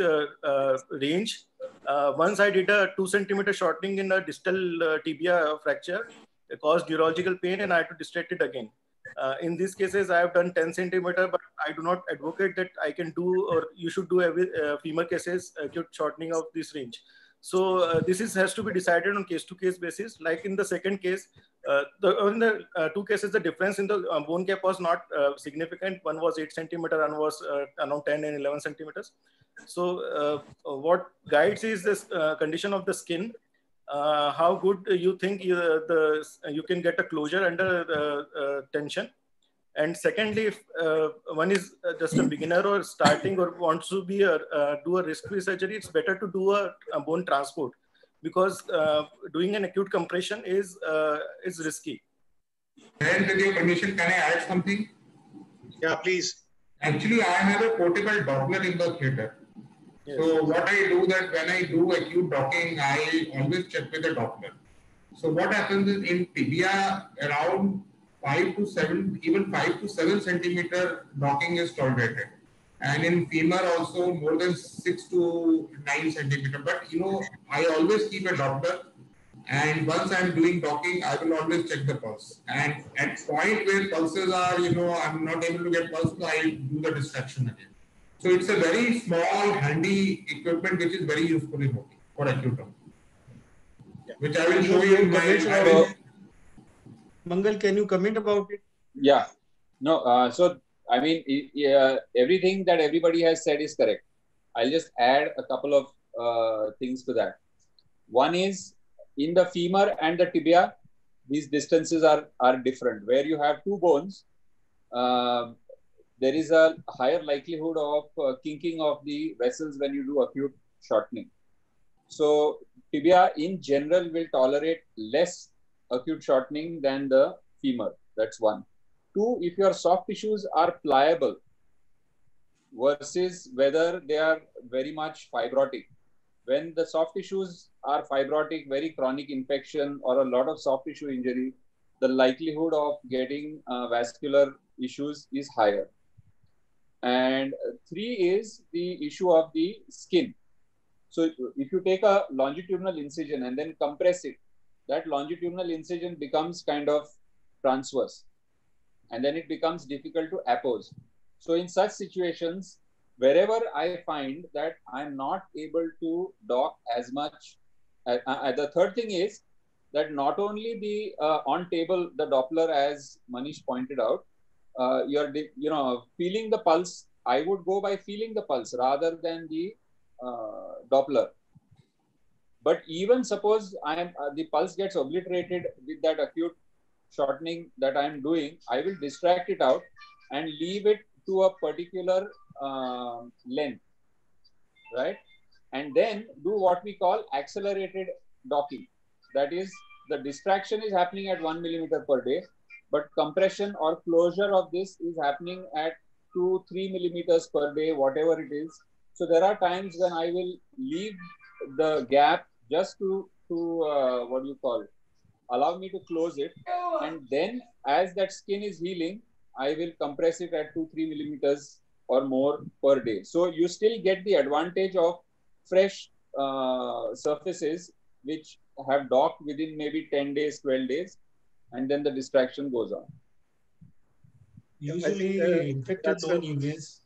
range. Once I did a 2 centimeter shortening in a distal tibia fracture. It caused neurological pain, and I had to distract it again. In these cases, I have done 10 centimeter, but I do not advocate that I can do, or you should do every femur cases acute shortening of this range. So this has to be decided on case-to-case basis. Like in the second case, in the 2 cases, the difference in the bone cap was not significant. One was 8 centimeter, and was around 10 and 11 centimeters. So what guides is this condition of the skin. How good you think you can get a closure under tension, and secondly, if one is just a beginner or starting or wants to be do a risk-free surgery, it's better to do a bone transport, because doing an acute compression is risky. And with your permission, can I add something? Yeah, please. Actually, I have a portable Doppler in the theater. Yes. So what I do that when I do acute docking, I always check with the Doppler. So what happens is in tibia, around 5 to 7, even 5 to 7 centimeter docking is tolerated. And in femur also more than 6 to 9 centimeter. But I always keep a Doppler. And once I'm doing docking, I will always check the pulse. And at point where pulses are, I'm not able to get pulse, so I do the distraction again. So it's a very small, handy equipment which is very useful in working for acute docking. Yeah. Which I will show you in my... Mangal, can you comment about it? Yeah. No, so I mean, everything that everybody has said is correct. I'll just add a couple of things to that. One is, in the femur and the tibia, these distances are different. Where you have 2 bones, there is a higher likelihood of kinking of the vessels when you do acute shortening. So tibia in general will tolerate less acute shortening than the femur. That's one. Two, if your soft tissues are pliable versus whether they are very much fibrotic. When the soft tissues are fibrotic, very chronic infection or a lot of soft tissue injury, the likelihood of getting vascular issues is higher. And three is the issue of the skin. So if you take a longitudinal incision and then compress it, that longitudinal incision becomes kind of transverse, and then it becomes difficult to appose. So in such situations, wherever I find that I'm not able to dock as much, the third thing is that not only the on table, the Doppler, as Manish pointed out, you're feeling the pulse. I would go by feeling the pulse rather than the Doppler. But even suppose I am the pulse gets obliterated with that acute shortening that I am doing, I will distract it out and leave it to a particular length, right? And then do what we call accelerated docking. That is, the distraction is happening at 1 millimeter per day, but compression or closure of this is happening at 2-3 millimeters per day, whatever it is. So there are times when I will leave the gap just to what do you call it? Allow me to close it, and then as that skin is healing, I will compress it at 2-3 millimeters or more per day. So you still get the advantage of fresh surfaces which have docked within maybe 10 days, 12 days, and then the distraction goes on. Usually infected non-unions,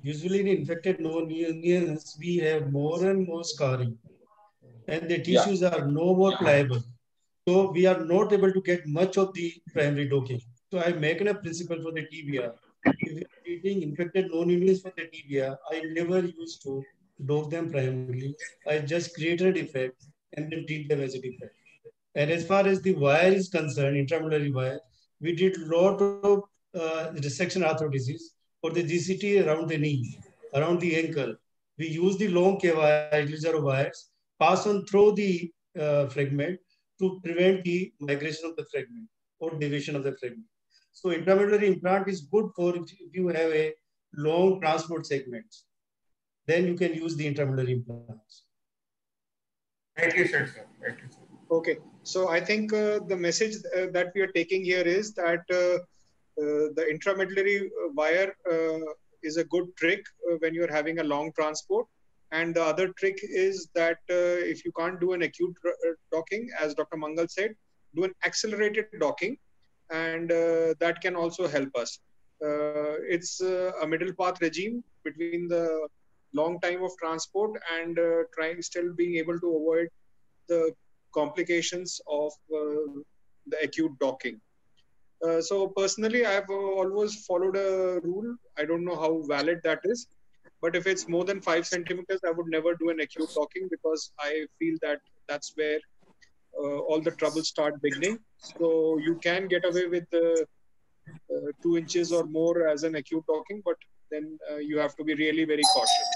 we have more and more scarring, and the tissues are no more pliable. So we are not able to get much of the primary docking. So I make a principle for the tibia. If we are treating infected non-unions for the tibia, I never used to dock them primarily. I just created a defect and then treat them as a defect. And as far as the wire is concerned, intramedullary wire, we did a lot of resection arthrodesis for the GCT around the knee, around the ankle. We use the long K wires, pass on through the fragment to prevent the migration of the fragment or deviation of the fragment. So intramedullary implant is good for if you have a long transport segments. Then you can use the intramedullary implants. Rightly said, sir. Rightly said. Okay, so I think the message that we are taking here is that the intramedullary wire is a good trick when you're having a long transport. And the other trick is that if you can't do an acute docking, as Dr. Mangal said, do an accelerated docking, and that can also help us. It's a middle path regime between the long time of transport and still being able to avoid the complications of the acute docking. So personally, I've always followed a rule. I don't know how valid that is, but if it's more than 5 centimeters, I would never do an acute docking, because I feel that that's where all the troubles start beginning. So you can get away with 2 inches or more as an acute docking, but then you have to be really very cautious.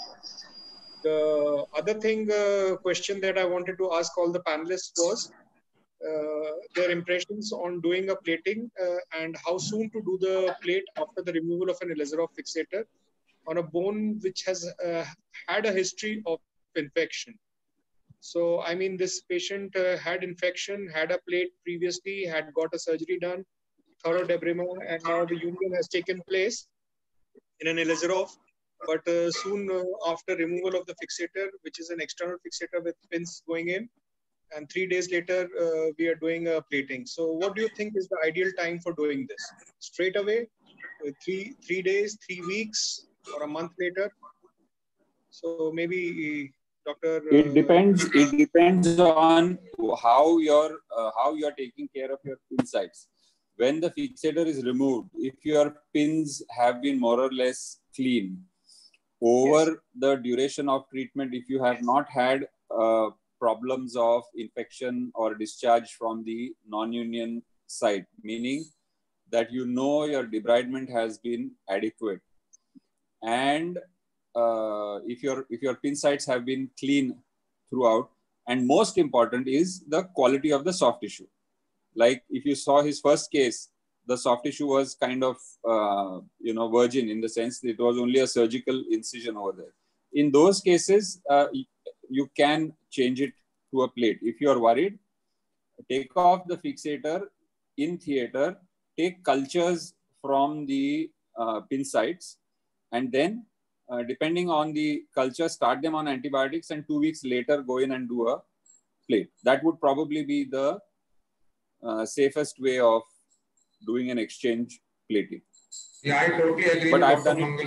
The other thing, question that I wanted to ask all the panelists was their impressions on doing a plating and how soon to do the plate after the removal of an Ilizarov fixator on a bone which has had a history of infection. So, I mean, this patient had infection, had a plate previously, had got a surgery done, thorough debridement, and now the union has taken place in an Ilizarov. But soon after removal of the fixator, which is an external fixator with pins going in, and 3 days later, we are doing a plating. So what do you think is the ideal time for doing this? Straight away, 3 days, 3 weeks, or a month later? So maybe Dr. It depends on how you're taking care of your pin sites. When the fixator is removed, if your pins have been more or less clean, over the duration of treatment, if you have not had problems of infection or discharge from the non-union site, meaning that you know your debridement has been adequate, and if your pin sites have been clean throughout, and most important is the quality of the soft tissue. Like if you saw his first case, the soft tissue was kind of, virgin in the sense that it was only a surgical incision over there. In those cases, you can change it to a plate. If you are worried, take off the fixator in theater, take cultures from the pin sites, and then depending on the culture, start them on antibiotics, and 2 weeks later go in and do a plate. That would probably be the safest way of doing an exchange plating. Yeah, I totally agree but with I've Dr. done Mangal.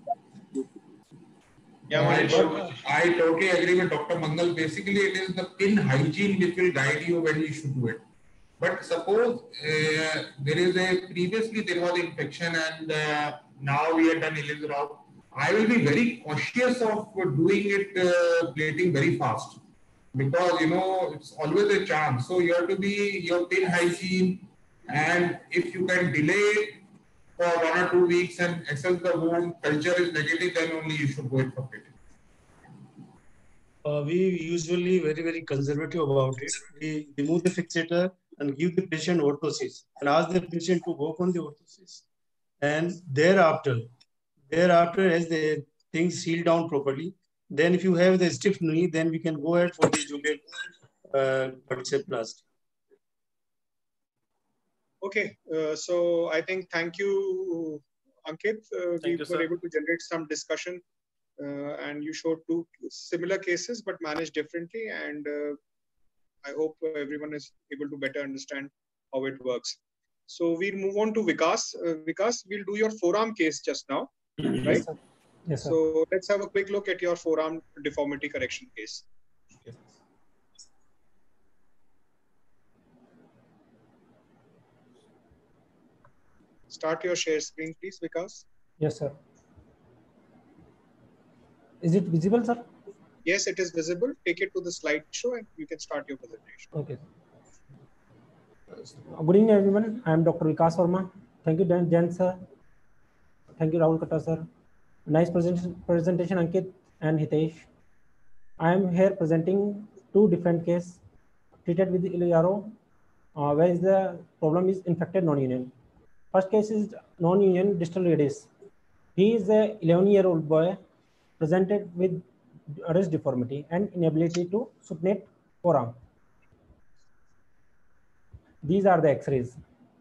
I totally agree with Dr. Mangal. Basically, it is the pin hygiene which will guide you when you should do it. But suppose previously there was infection and now we have done Ellis route. I will be very cautious of doing it plating very fast, because it's always a chance. So you have to be your pin hygiene, and if you can delay for 1 or 2 weeks and assess the wound, culture is negative, then only you should go in for plating. We usually very conservative about it. We remove the fixator and give the patient orthosis and ask the patient to work on the orthosis. And thereafter as the things heal down properly, then if you have the stiff knee, then we can go ahead for the jugular quadricephaloplasty. Okay, so I think thank you, Ankit. We were able to generate some discussion, and you showed 2 similar cases but managed differently. And I hope everyone is able to better understand how it works. So we'll move on to Vikas. Vikas, we'll do your forearm case just now, right? Yes, sir. Yes, sir. So let's have a quick look at your forearm deformity correction case. Yes. Start your share screen, please, Vikas. Yes, sir. Is it visible, sir? Yes, it is visible. Take it to the slideshow and you can start your presentation. Okay. Good evening, everyone. I am Dr. Vikas Verma. Thank you, Jan sir. Thank you, Rahul Katta sir. Nice presentation, Ankit and Hitesh. I am here presenting 2 different cases treated with Ilyaro, where the problem is infected non-union. First case is non-union distal radius. He is a 11-year-old boy presented with wrist deformity and inability to supinate forearm. These are the X-rays.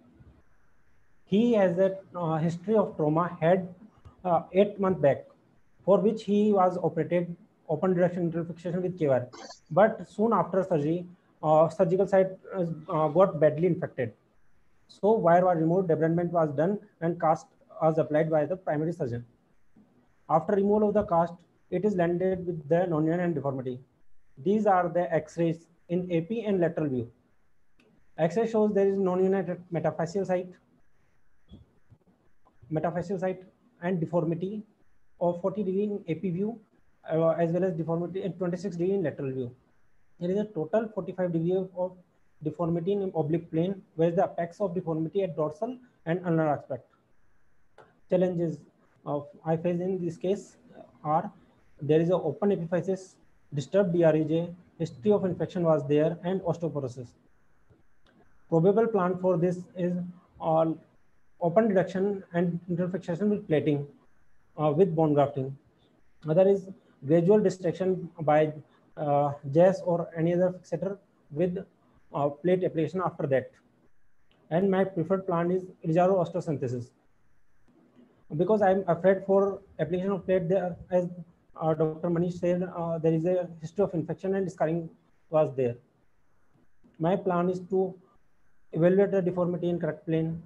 He has a history of trauma had 8 months back, for which he was operated open direction interfixation with K-wire. But soon after surgery, surgical site got badly infected. So wire was removed, debridement was done, and cast was applied by the primary surgeon. After removal of the cast, it is landed with the non-union deformity. These are the X-rays in AP and lateral view. X-ray shows there is non-union metaphyseal site and deformity of 40 degree in AP view, as well as deformity at 26 degree in lateral view. There is a total 45 degree of deformity in oblique plane, where the apex of deformity at dorsal and ulnar aspect. Challenges I face in this case are there is an open epiphysis, disturbed DREJ, history of infection was there, and osteoporosis. Probable plan for this is open reduction and interfixation with plating with bone grafting. Other is gradual distraction by JAS or any other fixator with plate application after that. And my preferred plan is Ilyaro osteosynthesis. Because I'm afraid for application of plate there, as Dr. Manish said, there is a history of infection and scarring was there. My plan is to evaluate the deformity in correct plane,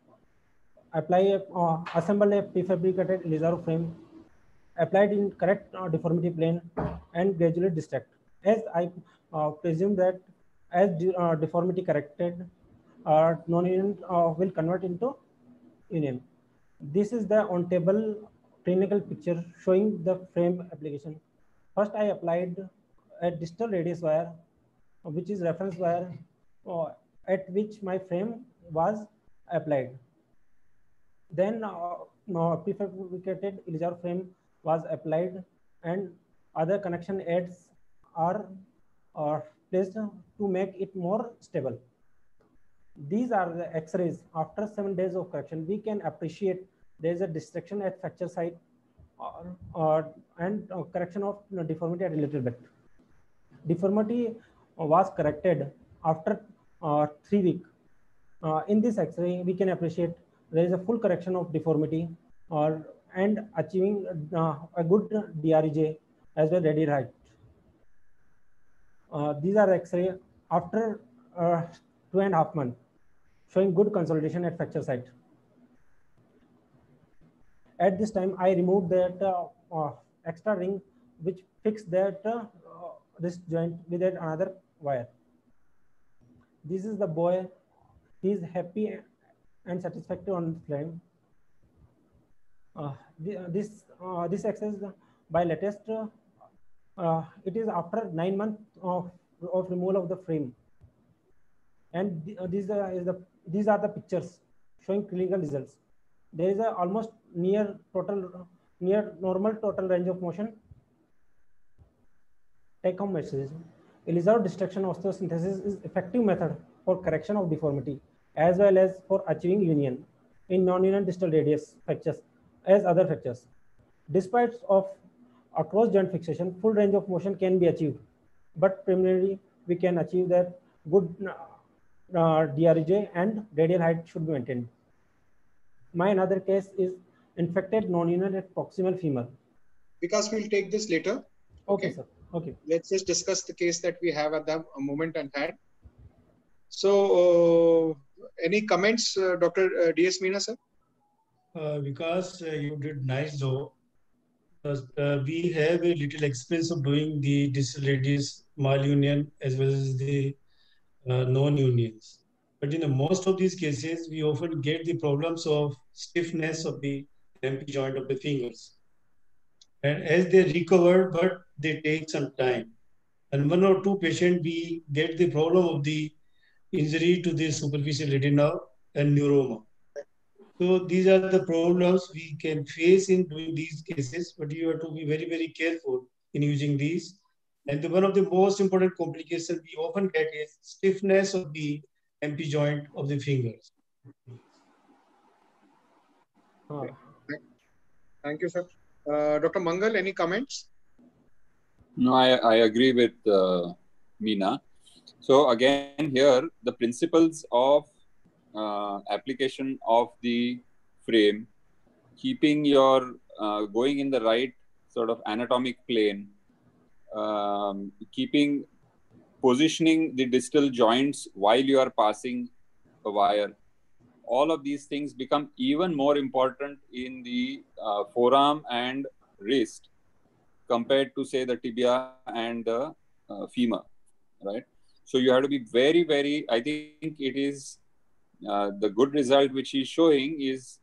assemble a prefabricated Ilyaro frame, applied in correct deformity plane, and gradually distract. As I presume that as deformity corrected, non-union will convert into union. This is the on-table clinical picture showing the frame application. First, I applied a distal radius wire, which is reference wire, at which my frame was applied. Then prefabricated Ilyaro frame was applied, and other connection aids are placed to make it more stable. These are the X-rays. After 7 days of correction, we can appreciate there is a distraction at fracture site and correction of deformity at a little bit. Deformity was corrected after 3 weeks. In this X-ray, we can appreciate there is a full correction of deformity and achieving a good DREJ as well radial height. These are X-ray after 2.5 months, showing good consolidation at fracture site. At this time, I removed that extra ring which fixed that this joint with another wire. This is the boy. He is happy and satisfactory on the frame. This exercise by latest. It is after 9 months of removal of the frame, and these are the pictures showing clinical results. There is a almost near normal total range of motion. Take home message: Elizarov distraction osteosynthesis is effective method for correction of deformity as well as for achieving union in non-union distal radius fractures as other fractures. Despite of across joint fixation, full range of motion can be achieved, but preliminarily we can achieve that good DREJ and radial height should be maintained. My another case is infected non-union at proximal femur. Because we'll take this later. Okay, sir. Okay. Let's just discuss the case that we have at the moment and had. So, any comments, Dr. D.S. Meena, sir? Because you did nice job. We have a little experience of doing the distal radius malunion as well as the non-unions. But in most of these cases, we often get the problems of stiffness of the MP joint of the fingers. And as they recover, but they take some time. And 1 or 2 patients, we get the problem of the injury to the superficial retina and neuroma. So these are the problems we can face in doing these cases, but you have to be very, very careful in using these. And one of the most important complications we often get is stiffness of the MP joint of the fingers. Thank you, sir. Dr. Mangal, any comments? No, I agree with Meena. So again, here, the principles of application of the frame, keeping your going in the right sort of anatomic plane, positioning the distal joints while you are passing a wire. All of these things become even more important in the forearm and wrist compared to, say, the tibia and the femur, right? So you have to be very, very, I think it is the good result which he's showing is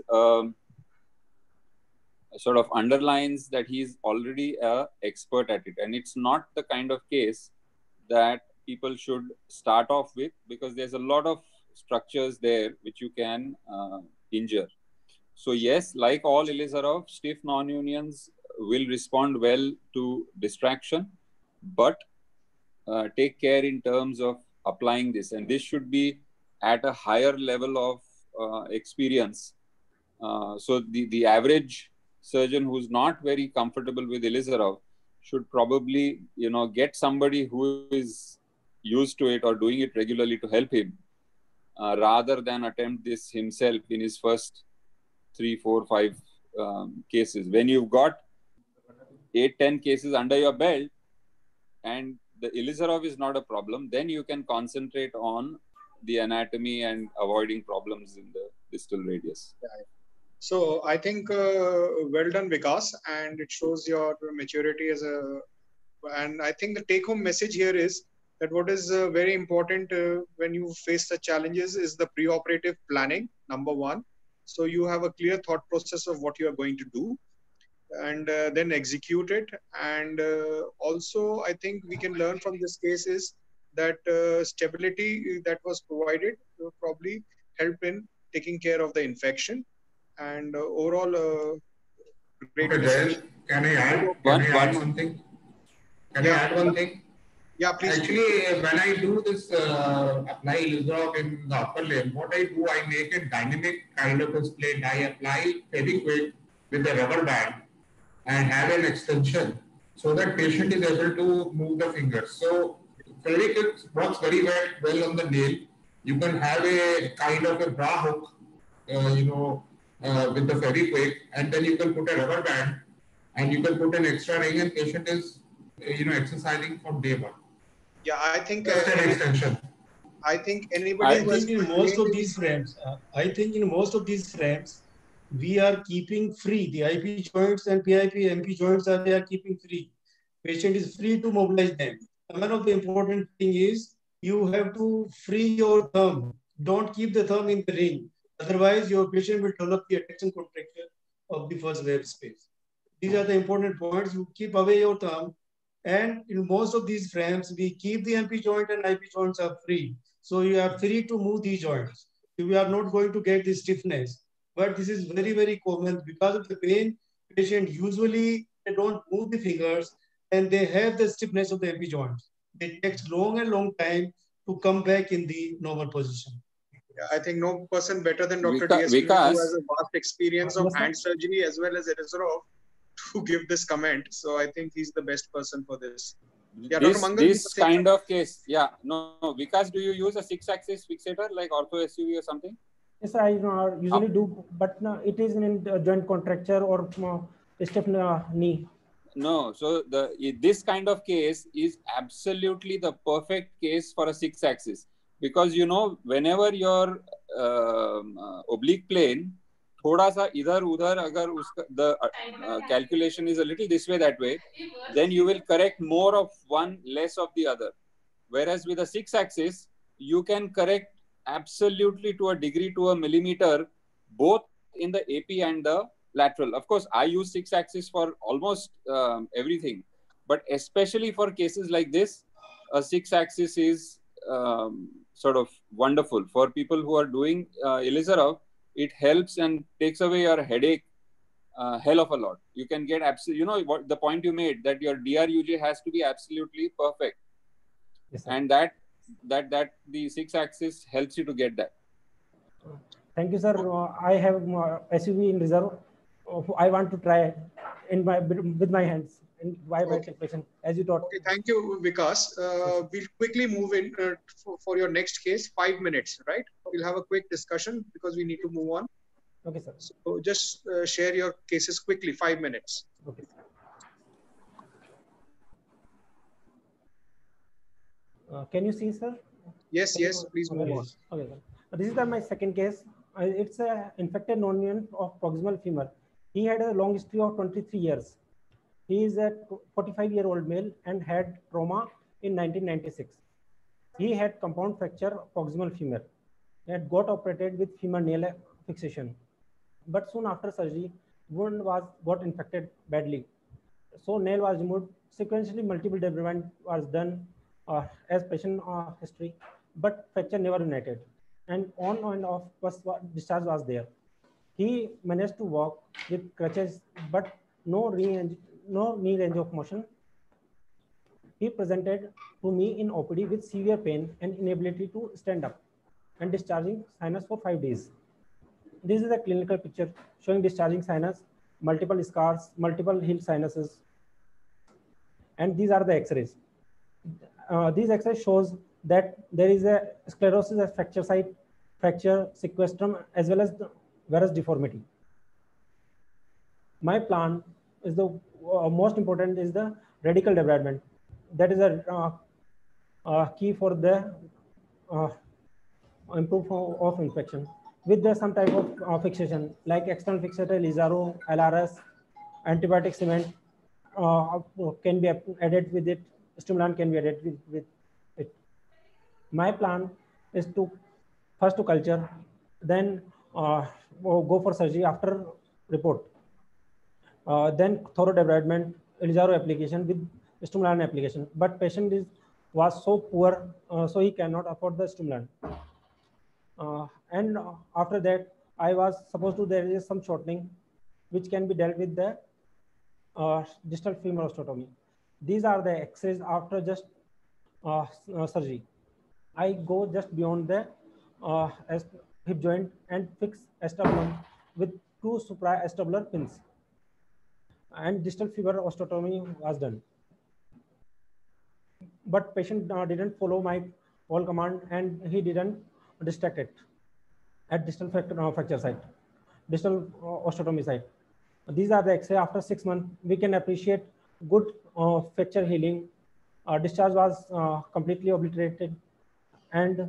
sort of underlines that he's already an expert at it. And it's not the kind of case that people should start off with, because there's a lot of structures there which you can injure. So yes, like all Elizarov, stiff non-unions will respond well to distraction, but take care in terms of applying this. And this should be at a higher level of experience. So the average surgeon who's not very comfortable with Elizarov should probably, get somebody who is used to it or doing it regularly to help him, rather than attempt this himself in his first 3, 4, 5 cases. When you've got 8, 10 cases under your belt and the Elizarov is not a problem, then you can concentrate on the anatomy and avoiding problems in the distal radius. So I think well done, Vikas, and it shows your maturity as a. And I think the take-home message here is that what is very important when you face the challenges is the preoperative planning, number 1. So you have a clear thought process of what you are going to do, and then execute it. And also, I think we can learn from this case is that stability that was provided will probably help in taking care of the infection. And overall, great. Okay, can I add something? Can I add one thing? Yeah, please. Actually, when I do this apply Lizarov in the upper limb, what I do, I make a dynamic kind of a split. I apply Fevikwik with a rubber band and have an extension so that patient is able to move the fingers. So Fevikwik works very well on the nail. You can have a kind of a bra hook, with the Fevikwik, and then you can put a rubber band and you can put an extra ring, and patient is, exercising from day one. Yeah, I think Just an extension. I think anybody who has in most of these frames, we are keeping free the IP joints and PIP MP joints they are keeping free. Patient is free to mobilize them. One of the important thing is you have to free your thumb. Don't keep the thumb in the ring. Otherwise, your patient will develop the adduction contracture of the first web space. These are the important points. You keep away your thumb. And in most of these frames, we keep the MP joint and IP joints are free. So you are free to move these joints. You are not going to get the stiffness. But this is very, very common because of the pain. Patient usually they don't move the fingers and they have the stiffness of the MP joints. It takes long time to come back in the normal position. Yeah, I think no person better than Dr. DSP who has a vast experience of hand surgery as well as Elizarov to give this comment. So I think he's the best person for this. Yeah, this, Dr. Mangal, this kind of case, yeah, no, Vikas, do you use a 6-axis fixator like ortho SUV or something? Yes, I usually do, but it is in joint contracture or stiff knee. No, so this kind of case is absolutely the perfect case for a 6-axis, because whenever your oblique plane thoda sa idhar udhar agar the calculation is a little this way that way, then you will correct more of one, less of the other. Whereas with a 6-axis, you can correct absolutely to a degree, to a millimeter, both in the AP and the lateral. Of course, I use 6-axis for almost everything, but especially for cases like this, a 6-axis is sort of wonderful. For people who are doing Elizarov, it helps and takes away your headache hell of a lot. You can get absolutely, what the point you made, that your DRUJ has to be absolutely perfect. Yes, and that the 6-axis helps you to get that. Thank you, sir. I have SUV in reserve. I want to try with my hands and by my calculation, as you taught. Okay, thank you, Vikas. We'll quickly move in for your next case. 5 minutes, right? We'll have a quick discussion because we need to move on. Okay, sir. So just share your cases quickly. 5 minutes. Okay. Can you see, sir? Yes, please move on. Okay, sir. This is my second case. It's an infected non-union of proximal femur. He had a long history of 23 years. He is a 45-year-old male and had trauma in 1996. He had compound fracture of proximal femur. He had got operated with femur nail fixation. But soon after surgery, wound got infected badly. So nail was removed. Sequentially, multiple debridement was done as patient history, but fracture never united. And on and off discharge was there. He managed to walk with crutches, but no knee range of motion. He presented to me in OPD with severe pain and inability to stand up and discharging sinus for 5 days. This is a clinical picture showing discharging sinus, multiple scars, multiple healed sinuses. And these are the x-rays. These x-rays shows that there is a sclerosis at fracture site, fracture, sequestrum, as well as the varus deformity. My plan is the most important is the radical debridement. That is a key for the improvement of infection with some type of fixation like external fixator, Lizaro, LRS, antibiotic cement can be added with it. Stimulant can be added with it. My plan is to first to culture, then go for surgery after report. Then thorough debridement, Elizaro application with stimulant application. But patient was so poor, so he cannot afford the stimulant. And after that, I was supposed to, there is some shortening which can be dealt with the distal femur osteotomy. These are the x-rays after just surgery. I go just beyond the hip joint and fix acetabulum with 2 supraacetabular pins, and distal fiber osteotomy was done. But patient didn't follow my all command, and he didn't distract it at distal fracture site, distal osteotomy site. These are the X-ray. After 6 months, we can appreciate good fracture healing. Discharge was completely obliterated, and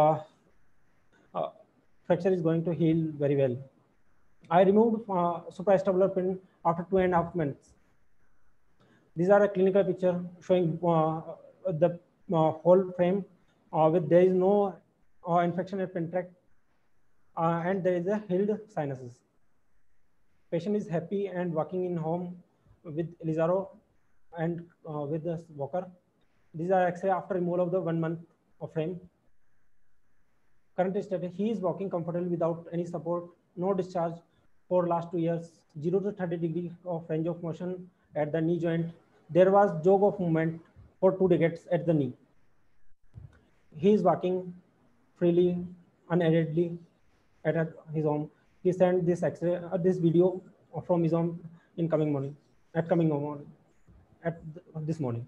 fracture is going to heal very well. I removed supraacetabular pin after 2.5 months. These are a clinical picture showing the whole frame with there is no infection at pin tract, and there is a healed sinuses. Patient is happy and walking in home with Elizaro and with the walker. These are X-ray after removal of the 1 month of frame. Current status, he is walking comfortably without any support, no discharge for last 2 years, 0 to 30 degrees of range of motion at the knee joint. There was jog of movement for 2 decades at the knee. He is walking freely, unaidedly at his home. He sent this X-ray, this video from his home in coming morning, this morning.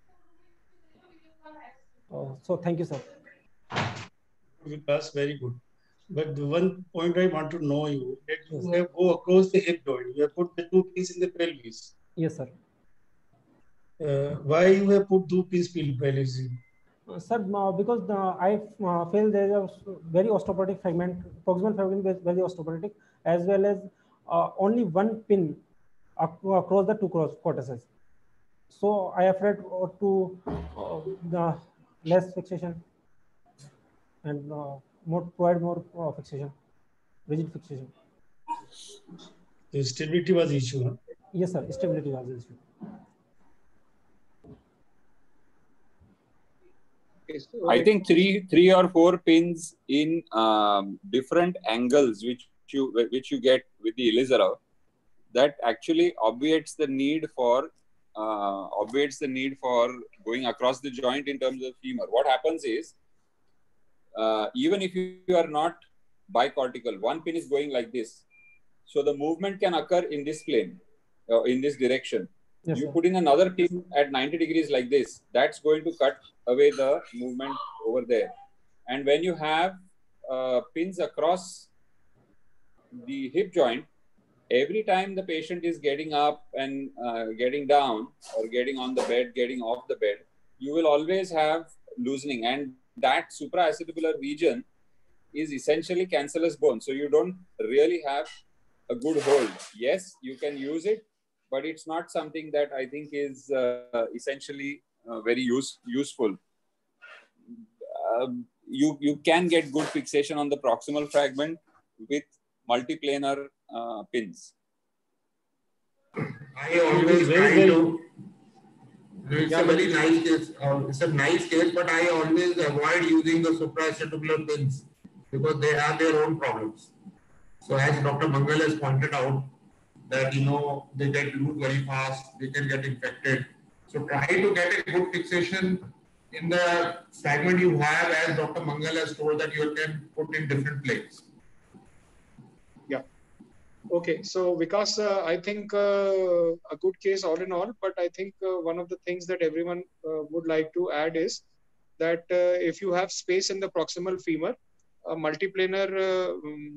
So thank you, sir. Vikas, very good. But the one point I want to know you, that you have go across the hip joint. You have put the 2 pins in the pelvis. Yes, sir. Why you have put 2 pins in pelvis? Sir, because I feel there is a very osteoporotic fragment, proximal fragment is very osteoporotic, as well as only 1 pin across the 2 cortices. So I afraid to the less fixation and provide more fixation, rigid fixation. The stability was the issue. Huh? Yes, sir. Stability was the issue. I think three or 4 pins in different angles, which you get with the Elizaro, that actually obviates the need for going across the joint in terms of femur. What happens is, even if you are not bicortical, 1 pin is going like this, so the movement can occur in this plane, in this direction. Yes, you sir. put in another pin at 90 degrees like this, that's going to cut away the movement over there. And when you have pins across the hip joint, every time the patient is getting up and getting down, or getting on the bed, getting off the bed, you will always have loosening, and that supraacetabular region is essentially cancellous bone. So you don't really have a good hold. Yes, you can use it, but it's not something that I think is essentially very useful. You can get good fixation on the proximal fragment with multiplanar pins. I always try to. It's a very nice case. It's a nice case, but I always avoid using the supraacetabular pins because they have their own problems. So as Dr. Mangal has pointed out, that they get loose very fast, they can get infected. So try to get a good fixation in the fragment you have, as Dr. Mangal has told, that you can put in different planes. Yeah. Okay. So Vikas, I think a good case all in all, but I think one of the things that everyone would like to add is that if you have space in the proximal femur, multiplanar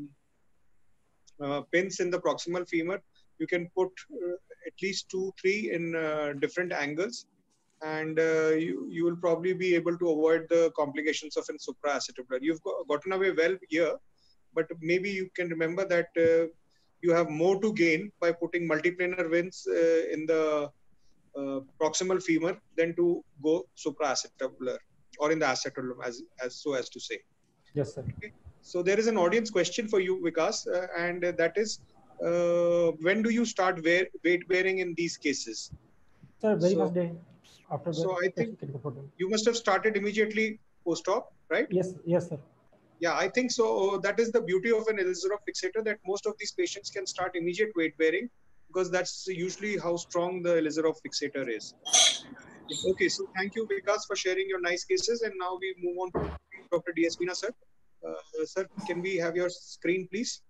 pins in the proximal femur, you can put at least 2-3 in different angles, and you will probably be able to avoid the complications of a supraacetabular. You've gotten away well here, but maybe you can remember that you have more to gain by putting multiplanar pins in the proximal femur than to go supraacetabular or in the acetabulum, as to say. Yes, sir. Okay. So there is an audience question for you, Vikas, and that is, when do you start weight bearing in these cases? Sir, very first day after the. So I think you must have started immediately post-op, right? Yes, yes, sir. Yeah, I think so. That is the beauty of an Elizaro fixator, that most of these patients can start immediate weight bearing, because that's usually how strong the Elizaro fixator is. Okay, so thank you, Vikas, for sharing your nice cases. And now we move on to Dr. DS Meena, sir. Sir, can we have your screen, please?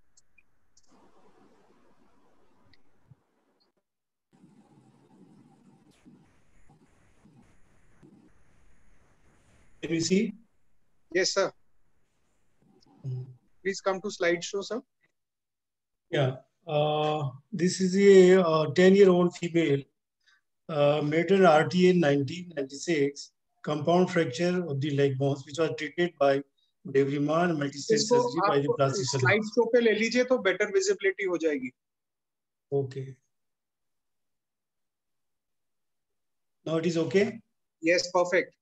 Can you see? Yes, sir. Please come to slideshow, sir. Yeah. This is a 10-year-old female made an RTA in 1996, compound fracture of the leg bones, which was treated by Devriman multi-stage surgery by the plastic surgeon. Slideshow पे ले लीजिए तो better visibility हो जाएगी. Okay. Now it is okay? Yes, perfect.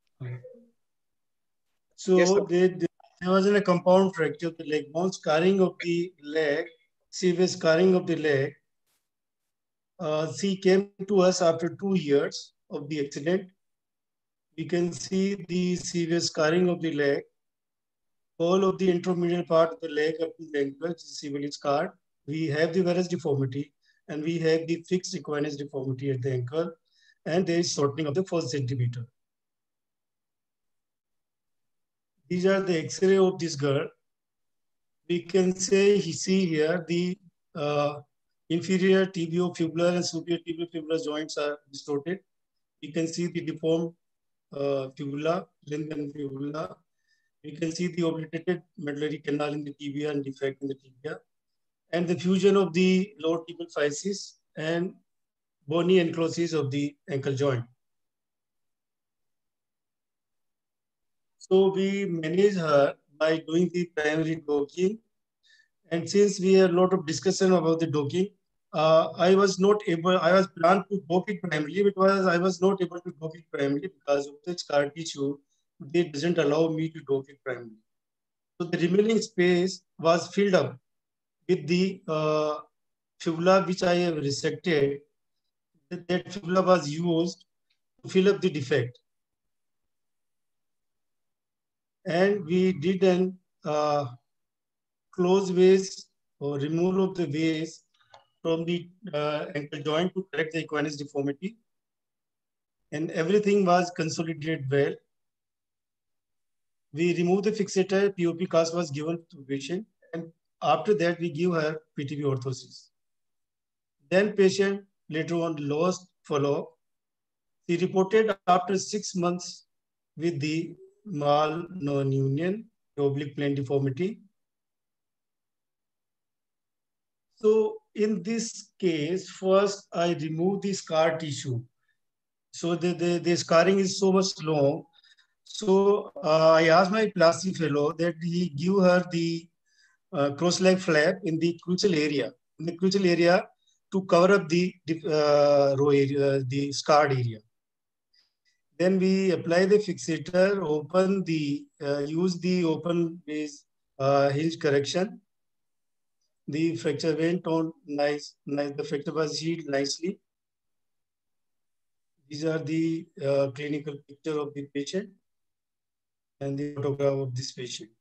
So yes, there was a compound fracture of the leg bone, scarring of the leg, severe scarring of the leg. She came to us after 2 years of the accident. We can see the severe scarring of the leg. All of the intermediate part of the leg up to the ankle is severely scarred. We have the varus deformity and we have the fixed equinus deformity at the ankle, and there is shortening of the 4 centimeter. These are the X-ray of this girl. We can see here the inferior tibiofibular and superior tibiofibular joints are distorted. We can see the deformed fibula, length and fibula. We can see the obliterated medullary canal in the tibia and defect in the tibia, and the fusion of the lower tibial physis and bony ankylosing of the ankle joint. So we manage her by doing the primary docking. And since we had a lot of discussion about the docking, I was planned to dock it primarily, but I was not able to dock it primarily because of the scar tissue. They doesn't allow me to dock it primarily. So the remaining space was filled up with the fibula which I have resected. That fibula was used to fill up the defect. And we did an close vase or removal of the vase from the ankle joint to correct the equinus deformity. And everything was consolidated well. We removed the fixator, POP cast was given to the patient, and after that we give her PTP orthosis. Then patient later on lost follow-up. She reported after 6 months with the mal non-union, oblique plane deformity. So in this case, first I remove the scar tissue. So the scarring is so much long. So I asked my plastic fellow that he give her the cross-leg flap in the crucial area, to cover up the row area, the scarred area. Then we apply the fixator, use the open base hinge correction. The fracture went on nice. The fracture was healed nicely. These are the clinical picture of the patient and the photograph of this patient.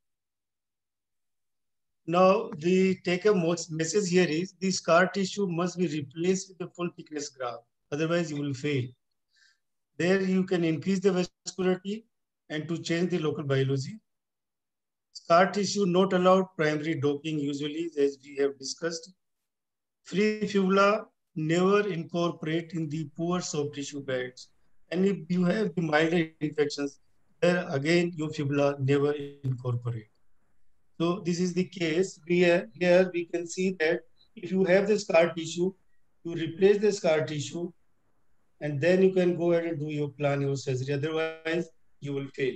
Now, the take-home message here is the scar tissue must be replaced with a full thickness graft. Otherwise, you will fail. There you can increase the vascularity and to change the local biology. Scar tissue not allowed primary docking usually, as we have discussed. Free fibula never incorporate in the poor soft tissue beds. And if you have the milder infections, there again your fibula never incorporate. So this is the case. Here we can see that if you have the scar tissue, you replace the scar tissue, and then you can go ahead and do your plan, your surgery. Otherwise, you will fail.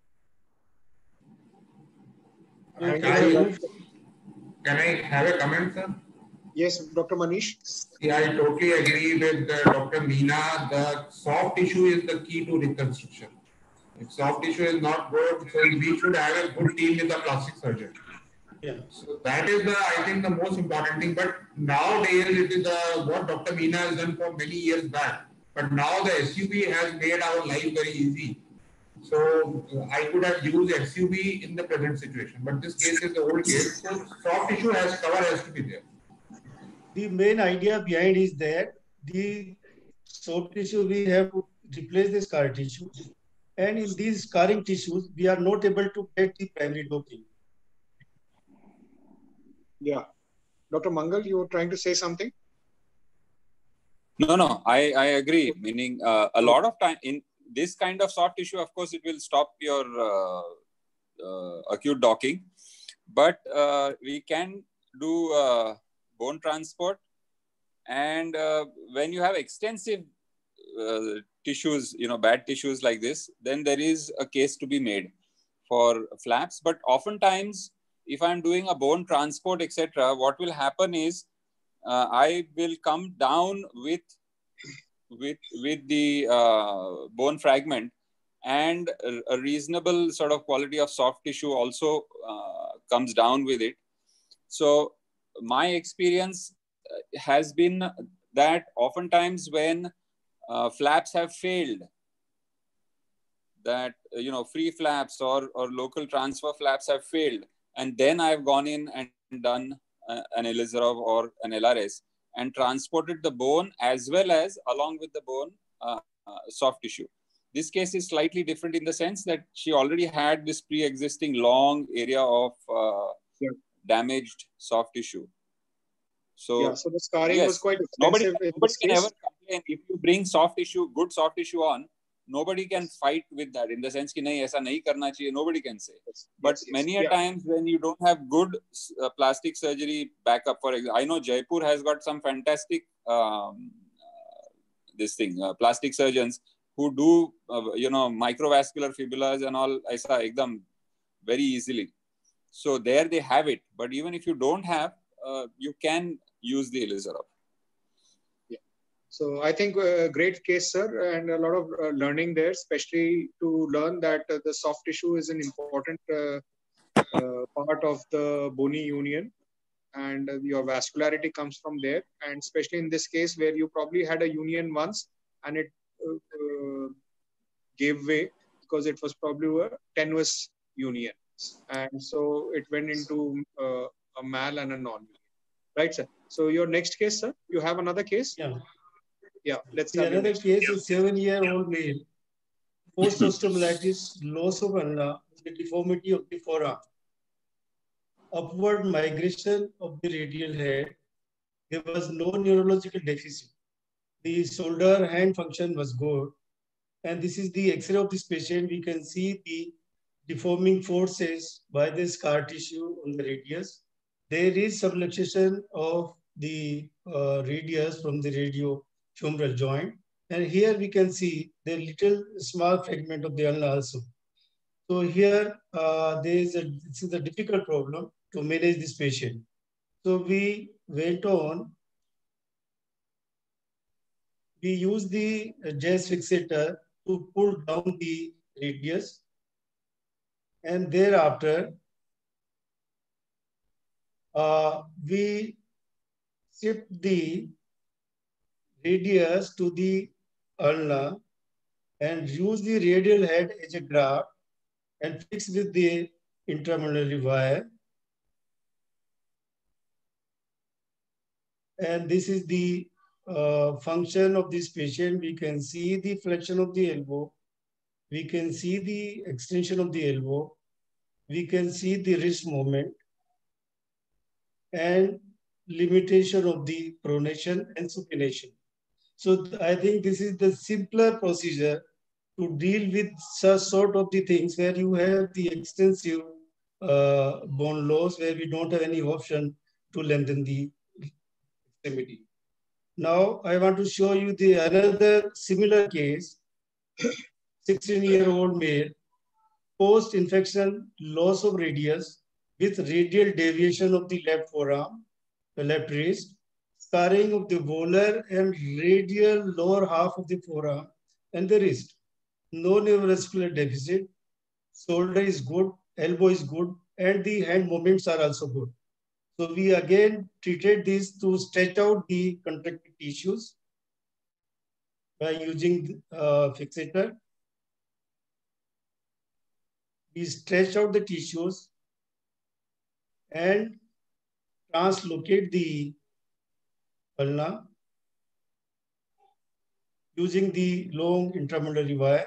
Can I have a comment, sir? Yes, Dr. Manish. Yeah, I totally agree with Dr. Meena. The soft tissue is the key to reconstruction. If soft tissue is not good, so we should have a good team with the plastic surgeon. Yeah. So that is I think the most important thing. But nowadays it is what Dr. Meena has done for many years back. But now the SUB has made our life very easy. So I could have used SUB in the present situation. But this case is the old case. So soft tissue cover has to be there. The main idea behind is that the soft tissue we have to replace the scar tissues. And in these scarring tissues, we are not able to get the primary doping. Yeah. Dr. Mangal, you were trying to say something? No, I agree. Meaning a lot of time in this kind of soft tissue, of course, it will stop your acute docking. But we can do bone transport. And when you have extensive tissues, bad tissues like this, then there is a case to be made for flaps. But oftentimes, if I'm doing a bone transport, etc., what will happen is I will come down with the bone fragment, and a reasonable sort of quality of soft tissue also comes down with it. So my experience has been that oftentimes when flaps have failed, that free flaps or local transfer flaps have failed, and then I've gone in and done an Ilizarov or an LRS and transported the bone as well as along with the bone soft tissue. This case is slightly different in the sense that she already had this pre-existing long area of damaged soft tissue. So, so the scarring yes, was quite nobody extensive. can ever complain if you bring soft tissue, good soft tissue on. Nobody can fight with that in the sense कि नहीं ऐसा नहीं करना चाहिए. Nobody can say. But many a times when you don't have good plastic surgery backup, for example, I know Jaipur has got some fantastic plastic surgeons who do microvascular fibulas and all ऐसा एकदम very easily. So there they have it. But even if you don't have, you can use the Ilizarov. So I think a great case, sir, and a lot of learning there, especially to learn that the soft tissue is an important part of the bony union, and your vascularity comes from there. And especially in this case where you probably had a union once and it gave way because it was probably a tenuous union. And so it went into a mal and a non-union. Right, sir? So your next case, sir, you have another case? Yeah, let's have another case. A 7-year-old male, post osteomyelitis, loss of ulna, the deformity of the forearm, upward migration of the radial head. There was no neurological deficit. The shoulder hand function was good, and this is the X-ray of this patient. We can see the deforming forces by the scar tissue on the radius. There is subluxation of the radius from the radiofemoral joint. And here we can see the little small fragment of the ulna also. So here, this is a difficult problem to manage this patient. So we went on. We use the JAS fixator to pull down the radius. And thereafter, we shift the radius to the ulna and use the radial head as a graft and fix with the intramedullary wire. And this is the function of this patient. We can see the flexion of the elbow. We can see the extension of the elbow. We can see the wrist movement and limitation of the pronation and supination. So I think this is the simpler procedure to deal with such sort of the things where you have the extensive bone loss, where we don't have any option to lengthen the extremity. Now I want to show you the another similar case, 16-year-old male, post-infection loss of radius with radial deviation of the left forearm, the left wrist, scarring of the volar and radial lower half of the forearm and the wrist. No neurovascular deficit, shoulder is good, elbow is good, and the hand movements are also good. So we again treated this to stretch out the contracted tissues by using fixator. We stretch out the tissues and translocate the ulna. using the long intramedullary wire.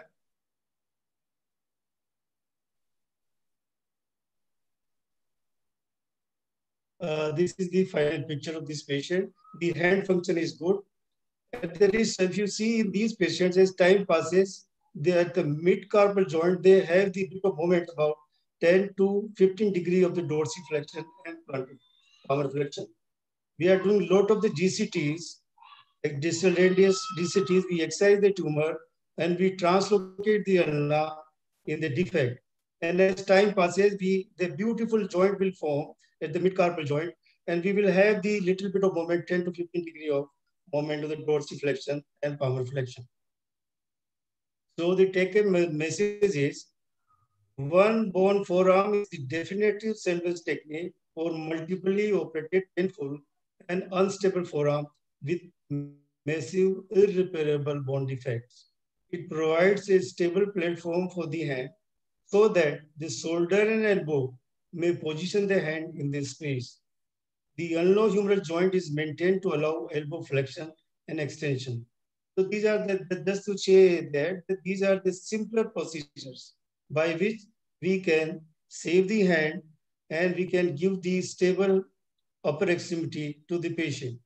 This is the final picture of this patient. The hand function is good. And there is, if you see in these patients, as time passes, they at the mid-carpal joint, they have the bit of moment about 10 to 15 degree of the dorsiflexion and palmar flexion. We are doing a lot of the GCTs, like distal radius DCTs. We excise the tumor and we translocate the ulna in the defect. And as time passes, the beautiful joint will form at the mid-carpal joint, and we will have the little bit of moment, 10 to 15 degree of moment of the dorsiflexion and palmar flexion. So the take-home message is, one bone forearm is the definitive salvage technique for multiply operated painful and unstable forearm with massive irreparable bone defects. It provides a stable platform for the hand so that the shoulder and elbow may position the hand in this space. The ulnohumeral joint is maintained to allow elbow flexion and extension. So these are just to say that these are the simpler procedures by which we can save the hand and we can give the stable upper extremity to the patient.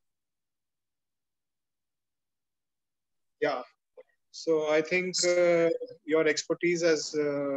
Yeah. So I think your expertise as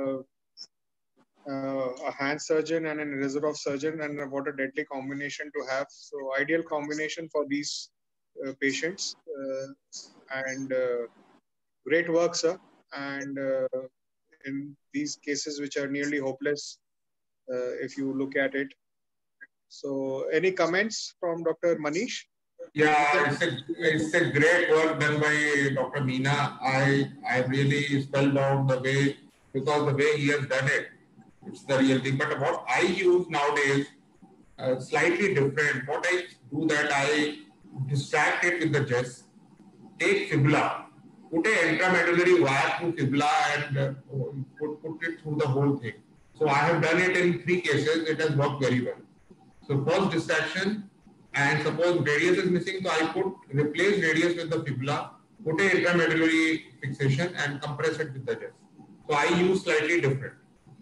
a hand surgeon and a Reserve surgeon, and what a deadly combination to have. So ideal combination for these patients, and great work, sir. And in these cases which are nearly hopeless, if you look at it. So any comments from Dr. Manish? Yeah, it's a great work done by Dr. Meena. I really spellbound the way, because the way he has done it, it's the real thing. But what I use nowadays, slightly different. What I do that I distract it with the chest, take fibula, put an intramedullary wire through fibula and put it through the whole thing. So I have done it in 3 cases. It has worked very well. So first distraction, and suppose radius is missing, so I replace radius with the fibula, put an intramedullary fixation and compress it with the chest. So I use slightly different.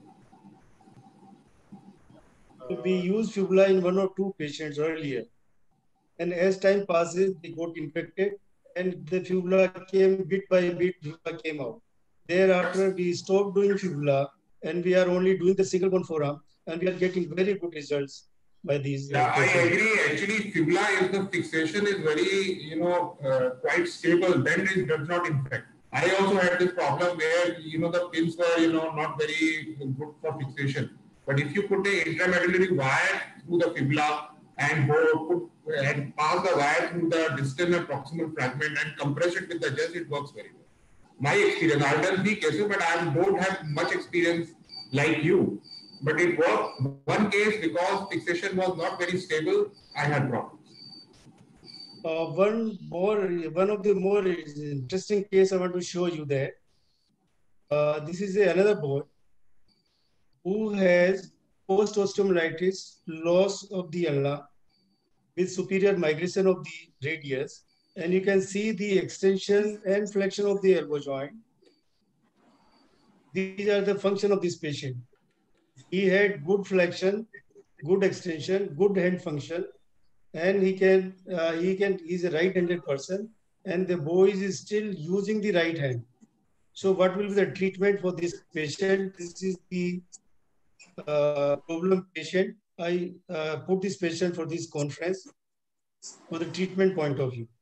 We used fibula in 1 or 2 patients earlier. And as time passes, they got infected and the fibula came bit by bit, fibula came out. Thereafter, we stopped doing fibula and we are only doing the single bone forearm, and we are getting very good results by these. Yeah, I agree. Actually, fibula is the fixation is very, quite stable. Then it does not infect. I also had this problem where, the pins were, not very good for fixation. But if you put a intramedullary wire through the fibula and pass the wire through the distal and proximal fragment and compress it with the chest, it works very well. My experience, I've done 3 cases, but I don't have much experience like you. But it worked. One case, because fixation was not very stable, I had problems. One of the more interesting case I want to show you there. This is another boy who has post-osteomyelitis, loss of the ulna with superior migration of the radius. And you can see the extension and flexion of the elbow joint. These are the function of this patient. He had good flexion, good extension, good hand function, and he's a right-handed person, and the boy is still using the right hand. So what will be the treatment for this patient? This is the problem patient. I put this patient for this conference for the treatment point of view.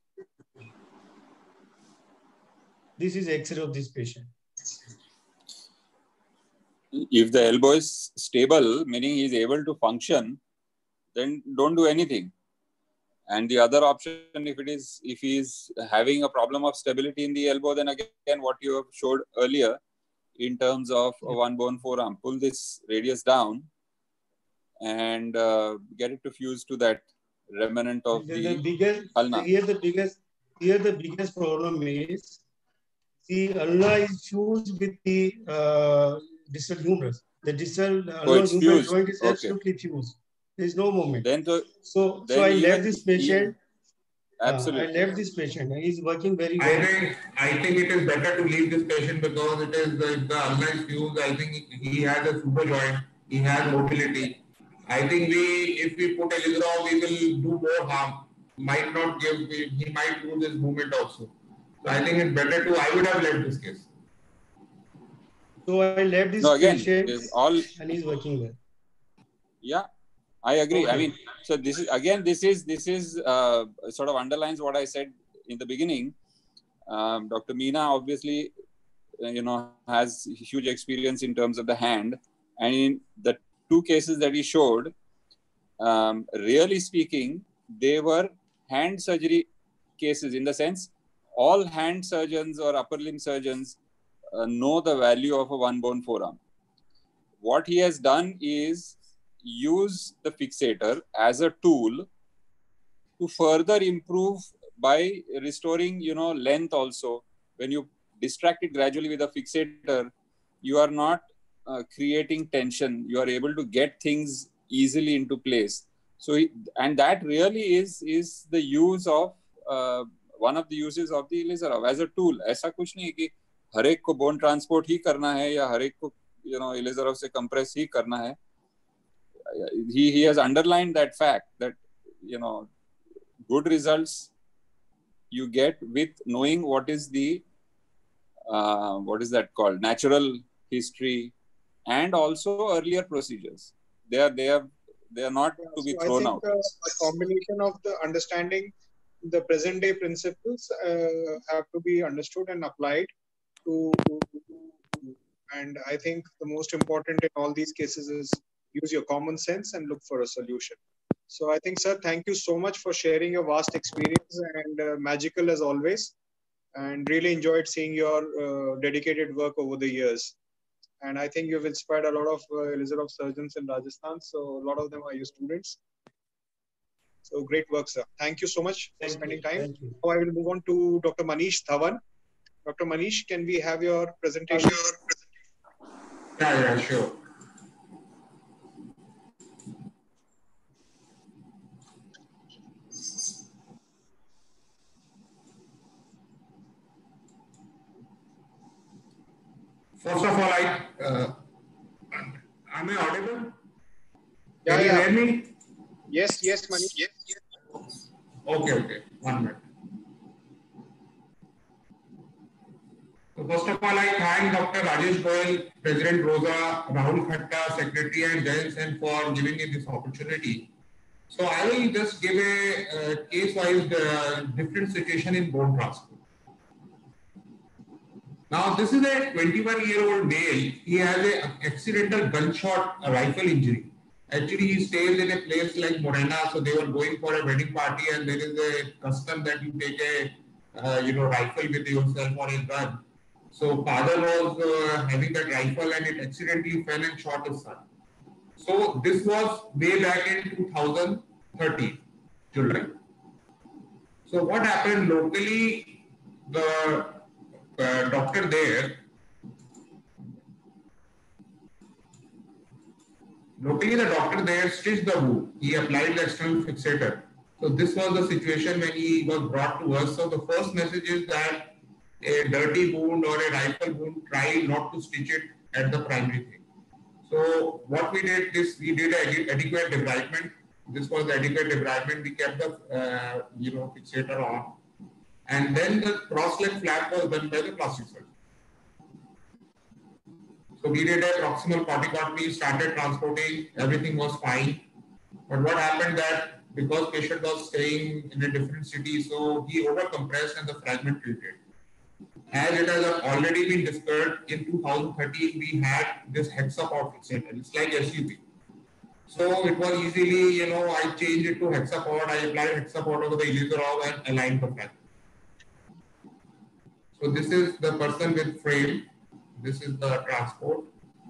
This is X-ray of this patient. If the elbow is stable, meaning he is able to function, then don't do anything. And the other option, if he is having a problem of stability in the elbow, then again, what you have showed earlier in terms of a 1 bone forearm, pull this radius down and get it to fuse to that remnant of the ulna. Here the biggest problem is the ulna is fused with the distal humerus. The distal humerus joint is absolutely fused. There is no movement. So I left this patient Absolutely. I left this patient. He's working very well. I think it is better to leave this patient because it is the unlike fuse. I think he has a super joint. He has mobility. I think if we put Elizarov, we will do more harm. Might not give. He might lose his movement also. So I think it's better to. I would have left this case. So I left this patient, and he's working well. Yeah, I agree. Okay. I mean, so this is sort of underlines what I said in the beginning. Dr. Meena obviously, has huge experience in terms of the hand, and in the 2 cases that he showed, really speaking, they were hand surgery cases in the sense all hand surgeons or upper limb surgeons know the value of a 1-bone forearm. What he has done is use the fixator as a tool to further improve by restoring, length also. When you distract it gradually with a fixator, you are not creating tension. You are able to get things easily into place. So, and that really is the use of one of the uses of the Elizarov as a tool. ऐसा कुछ नहीं कि हर एक को bone transport ही करना है या हर एक को Elizarov से compress ही करना है. He has underlined that fact that good results you get with knowing what is the what is that called, natural history and also earlier procedures. They are not to be thrown out. A combination of the understanding the present day principles have to be understood and applied to, and I think the most important in all these cases is use your common sense and look for a solution. So I think, sir, thank you so much for sharing your vast experience and magical as always, and really enjoyed seeing your dedicated work over the years. And I think you've inspired a lot of Elizarov surgeons in Rajasthan. So a lot of them are your students. So great work, sir. Thank you so much for spending time. Now I will move on to Dr. Manish Dhawan. Dr. Manish, can we have your presentation? Yeah, sure. First of all, am I audible? Can you hear me? Yes, Manish. Yes. Okay. 1 minute. So first of all, I thank Dr. Rajesh Goyal, President Rosa, Rahul Khatta, Secretary, and Jayant Sen for giving me this opportunity. So I will just give a case-wise different situation in bone transport. Now, this is a 21-year-old male. He has an accidental gunshot rifle injury. Actually, he stays in a place like Morena. So they were going for a wedding party, and there is a custom that you take a rifle with yourself or a gun. So father was having that rifle, and it accidentally fell and shot his son. So this was way back in 2013, July. So what happened locally? The doctor there, stitched the wound. He applied the external fixator. So this was the situation when he was brought to us. So the first message is that a dirty wound or a rifle wound, try not to stitch it at the primary thing. So what we did is we did adequate debridement. This was the adequate debridement. We kept the fixator on. And then the cross-leg flap was done by the plastic surgeon. So we did a proximal corticotomy, started transporting, everything was fine. But what happened that because patient was staying in a different city, so he overcompressed and the fragment treated. As it has already been discovered, in 2013 we had this hexapod fixator. It's like SUV. So it was easily, I changed it to hexapod. I applied hexapod over the Elizarov and aligned the fragment. So this is the person with frame. This is the transport.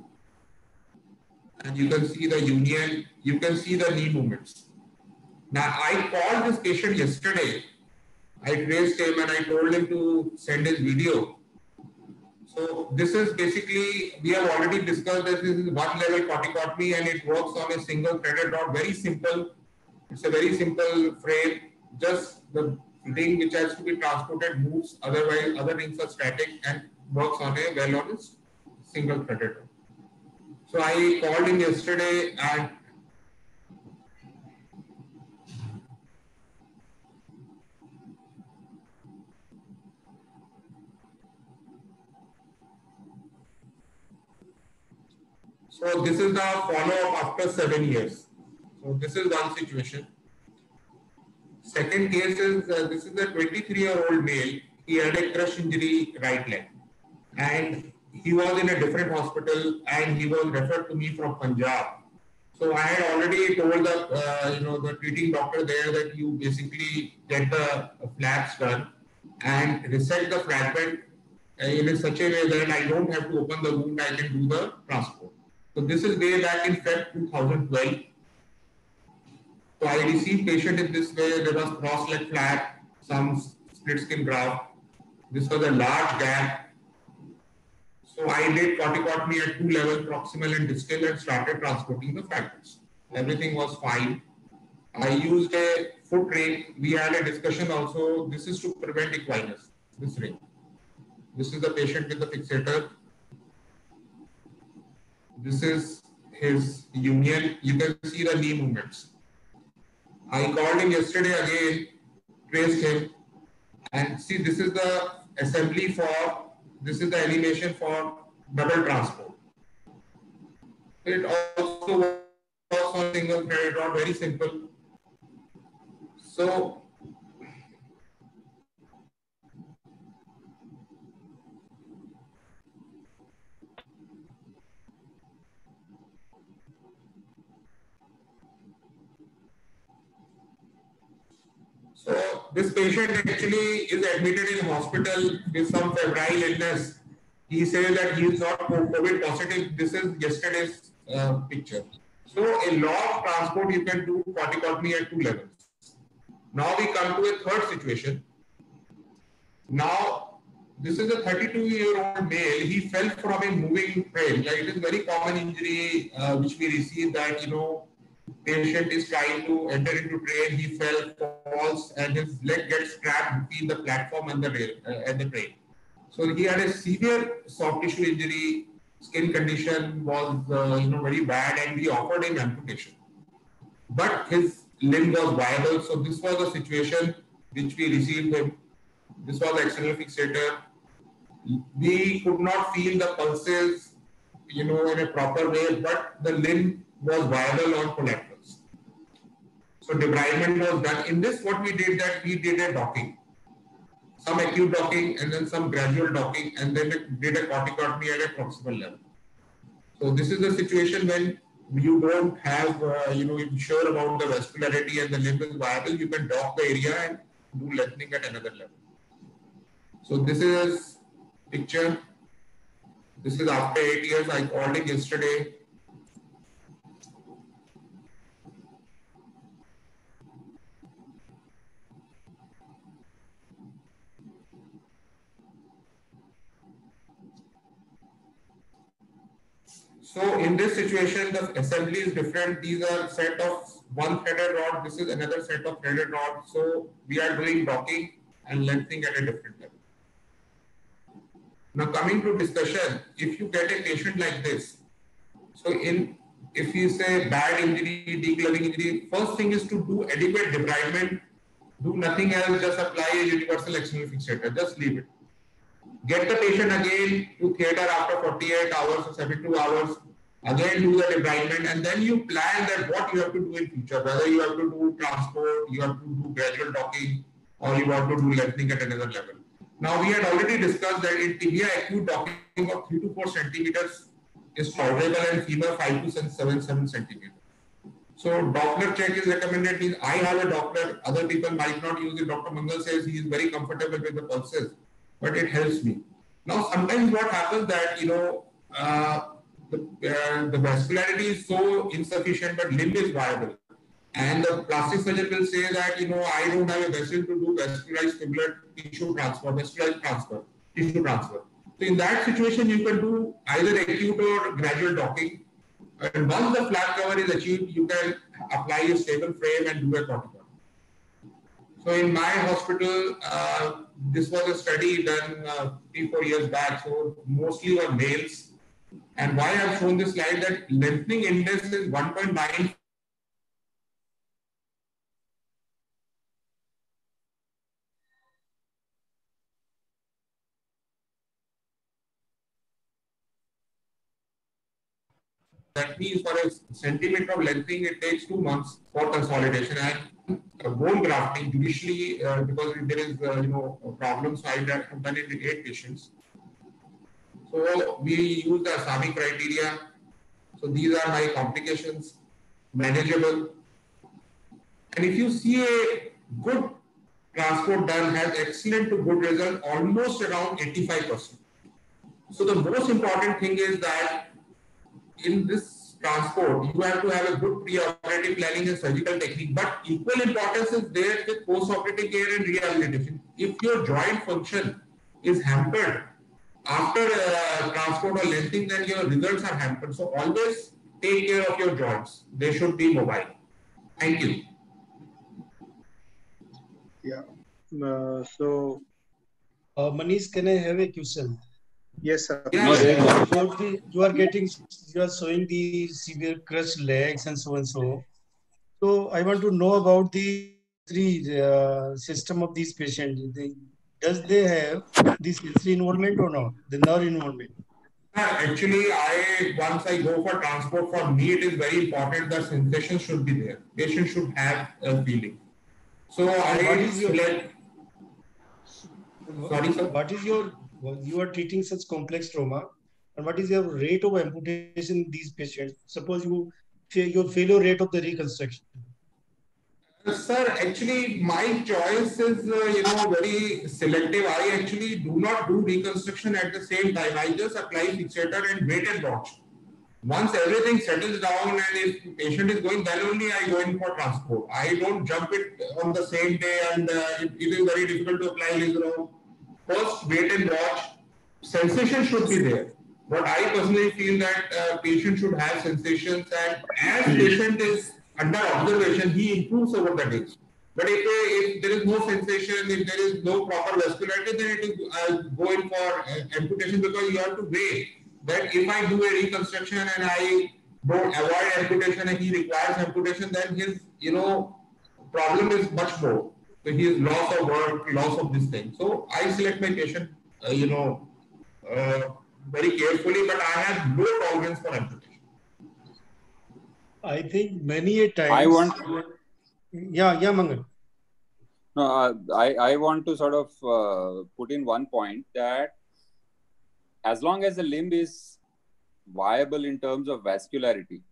And you can see the union. You can see the knee movements. Now, I called this patient yesterday. I traced him and I told him to send his video. So this is basically, we have already discussed that this is one level corticotomy and it works on a single threaded rod. Very simple. It's a very simple frame. Just the ring which has to be transported moves, otherwise other rings are static and works on a well on a single threaded rod. So I called him yesterday and so this is the follow-up after 7 years. So this is one situation. Second case is, this is a 23-year-old male. He had a crush injury right leg. And he was in a different hospital and he was referred to me from Punjab. So I had already told the, the treating doctor there that you basically get the flaps done and reset the fragment in such a way that I don't have to open the wound, I can do the transport. So this is way back in Feb 2012. So I received patient in this way. There was cross leg flap, some split skin graft. This was a large gap. So I did corticotomy at 2 levels, proximal and distal, and started transporting the fragments. Everything was fine. I used a foot ring. We had a discussion also. This is to prevent equinus, this ring. This is the patient with the fixator. This is his union. You can see the knee movements. I called him yesterday again, traced him, and see this is the assembly for, this is the animation for double transport. It also works on single threaded rod, very simple. So this patient actually is admitted in hospital with some febrile illness. He says that he is not COVID positive. This is yesterday's picture. So a long transport you can do corticotomy at 2 levels. Now we come to a third situation. Now this is a 32-year-old male. He fell from a moving frame. Like, it is very common injury which we receive that, patient is trying to enter into train, he fell, falls, and his leg gets trapped between the platform and the rail and the train. So he had a severe soft tissue injury, skin condition was very bad, and we offered him amputation. But his limb was viable, so this was the situation which we received him. This was the external fixator. We could not feel the pulses, in a proper way, but the limb was viable on collaterals. So debridement was done. In this, what we did that we did a docking, some acute docking and then some gradual docking, and then did a corticotomy at a proximal level. So this is the situation when you don't have, you're sure about the vascularity and the limb is viable, you can dock the area and do lengthening at another level. So this is picture. This is after 8 years. I called him yesterday. So in this situation, the assembly is different. These are set of one threaded rod. This is another set of threaded rod. So we are doing docking and lengthening at a different level. Now coming to discussion, if you get a patient like this, so if you say bad injury, degloving injury, first thing is to do adequate debridement. Do nothing else, just apply a universal external fixator, just leave it. Get the patient again to theatre after 48 hours or 72 hours, again do the debridement, and then you plan that what you have to do in future, whether you have to do transport, you have to do gradual docking, or you have to do lengthening at another level. Now we had already discussed that in tibia acute docking of 3 to 4 centimeters is tolerable and femur 5 to 7 centimeters. So Doppler check is recommended. Means I have a Doppler, other people might not use it. Dr. Mangal says he is very comfortable with the pulses, but it helps me. Now sometimes what happens that, the vascularity is so insufficient, but limb is viable. And the plastic surgeon will say that, I don't have a vessel to do vascularized fibular tissue transfer, tissue transfer. So in that situation, you can do either acute or gradual docking. And once the flap cover is achieved, you can apply a stable frame and do a corticotomy. So in my hospital, this was a study done 3-4 years back. So mostly were males. And why I've shown this slide, that lengthening index is 1.9. That means for a centimeter of lengthening, it takes 2 months for consolidation. And bone grafting, usually because there is problems, I have done it in 8 patients. So we use the ASAMI criteria. So these are my complications, manageable. And if you see a good transport done has excellent to good result, almost around 85%. So the most important thing is that in this transport, you have to have a good pre-operative planning and surgical technique, but equal importance is there with post-operative care and rehabilitation. If your joint function is hampered after transport or lengthening, then your results are hampered. So always take care of your joints. They should be mobile. Thank you. Yeah. Manish, can I have a question? Yes, sir. Yeah, You are showing the severe crushed legs and so and so. So I want to know about the system of these patients. Does they have this sensory involvement or not? The nerve involvement. Actually, once I go for transport, for me it is very important that sensation should be there. Patient should have a feeling. So you are treating such complex trauma, and what is your rate of amputation in these patients? Suppose your failure rate of the reconstruction. Sir, actually, my choice is, very selective. I actually do not do reconstruction at the same time. I just apply fixator and wait and watch. Once everything settles down and if patient is going, then only I go in for transport. I don't jump it on the same day, and it is very difficult to apply. First, wait and watch. Sensation should be there. But I personally feel that patient should have sensations, and as patient is under observation, he improves over the days. But if there is no sensation, if there is no proper vascularity, then it is going for amputation, because you have to weigh that if I do a reconstruction and I don't avoid amputation and he requires amputation, then his problem is much more. So he is loss of work, loss of this thing. So I select my patient, very carefully, but I have low tolerance for amputation. I think many a times. Yeah, Mangal. No, I want to sort of put in one point that as long as the limb is viable in terms of vascularity,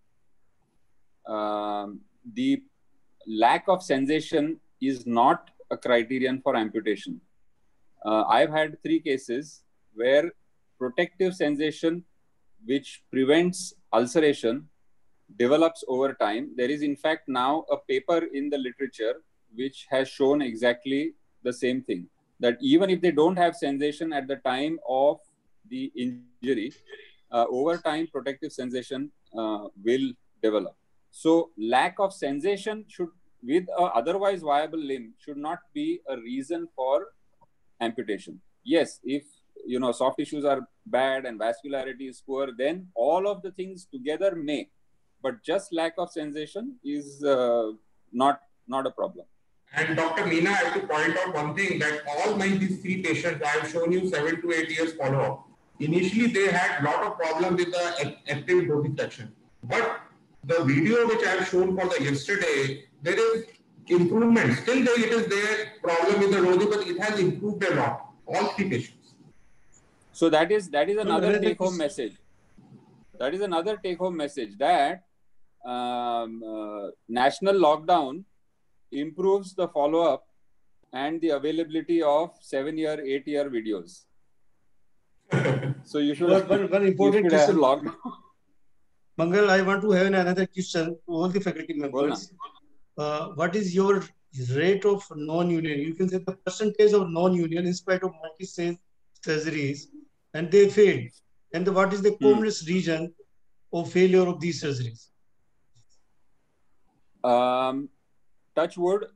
the lack of sensation is not a criterion for amputation. I've had 3 cases where protective sensation, which prevents ulceration, develops over time. There is in fact now a paper in the literature which has shown exactly the same thing, that even if they don't have sensation at the time of the injury, over time protective sensation will develop. So lack of sensation with a otherwise viable limb should not be a reason for amputation. Yes, if soft tissues are bad and vascularity is poor, then all of the things together may, but just lack of sensation is not a problem. And Dr. Meena, I have to point out one thing, that all these 3 patients, I have shown you 7 to 8 years follow-up. Initially, they had a lot of problem with the active dorsiflexion. But the video which I have shown for the yesterday, there is improvement. Still it is there, problem with the rosy, but it has improved a lot. All 3 patients. So that is another take-home message. That is another take-home message, that national lockdown improves the follow-up and the availability of 7-year, 8-year videos. So you should one important question. Mangal, I want to have another question to all the faculty members. What is your rate of non-union? You can say the percentage of non-union in spite of multi-stage surgeries, and they failed. And what is the commonest reason of failure of these surgeries? Touch wood,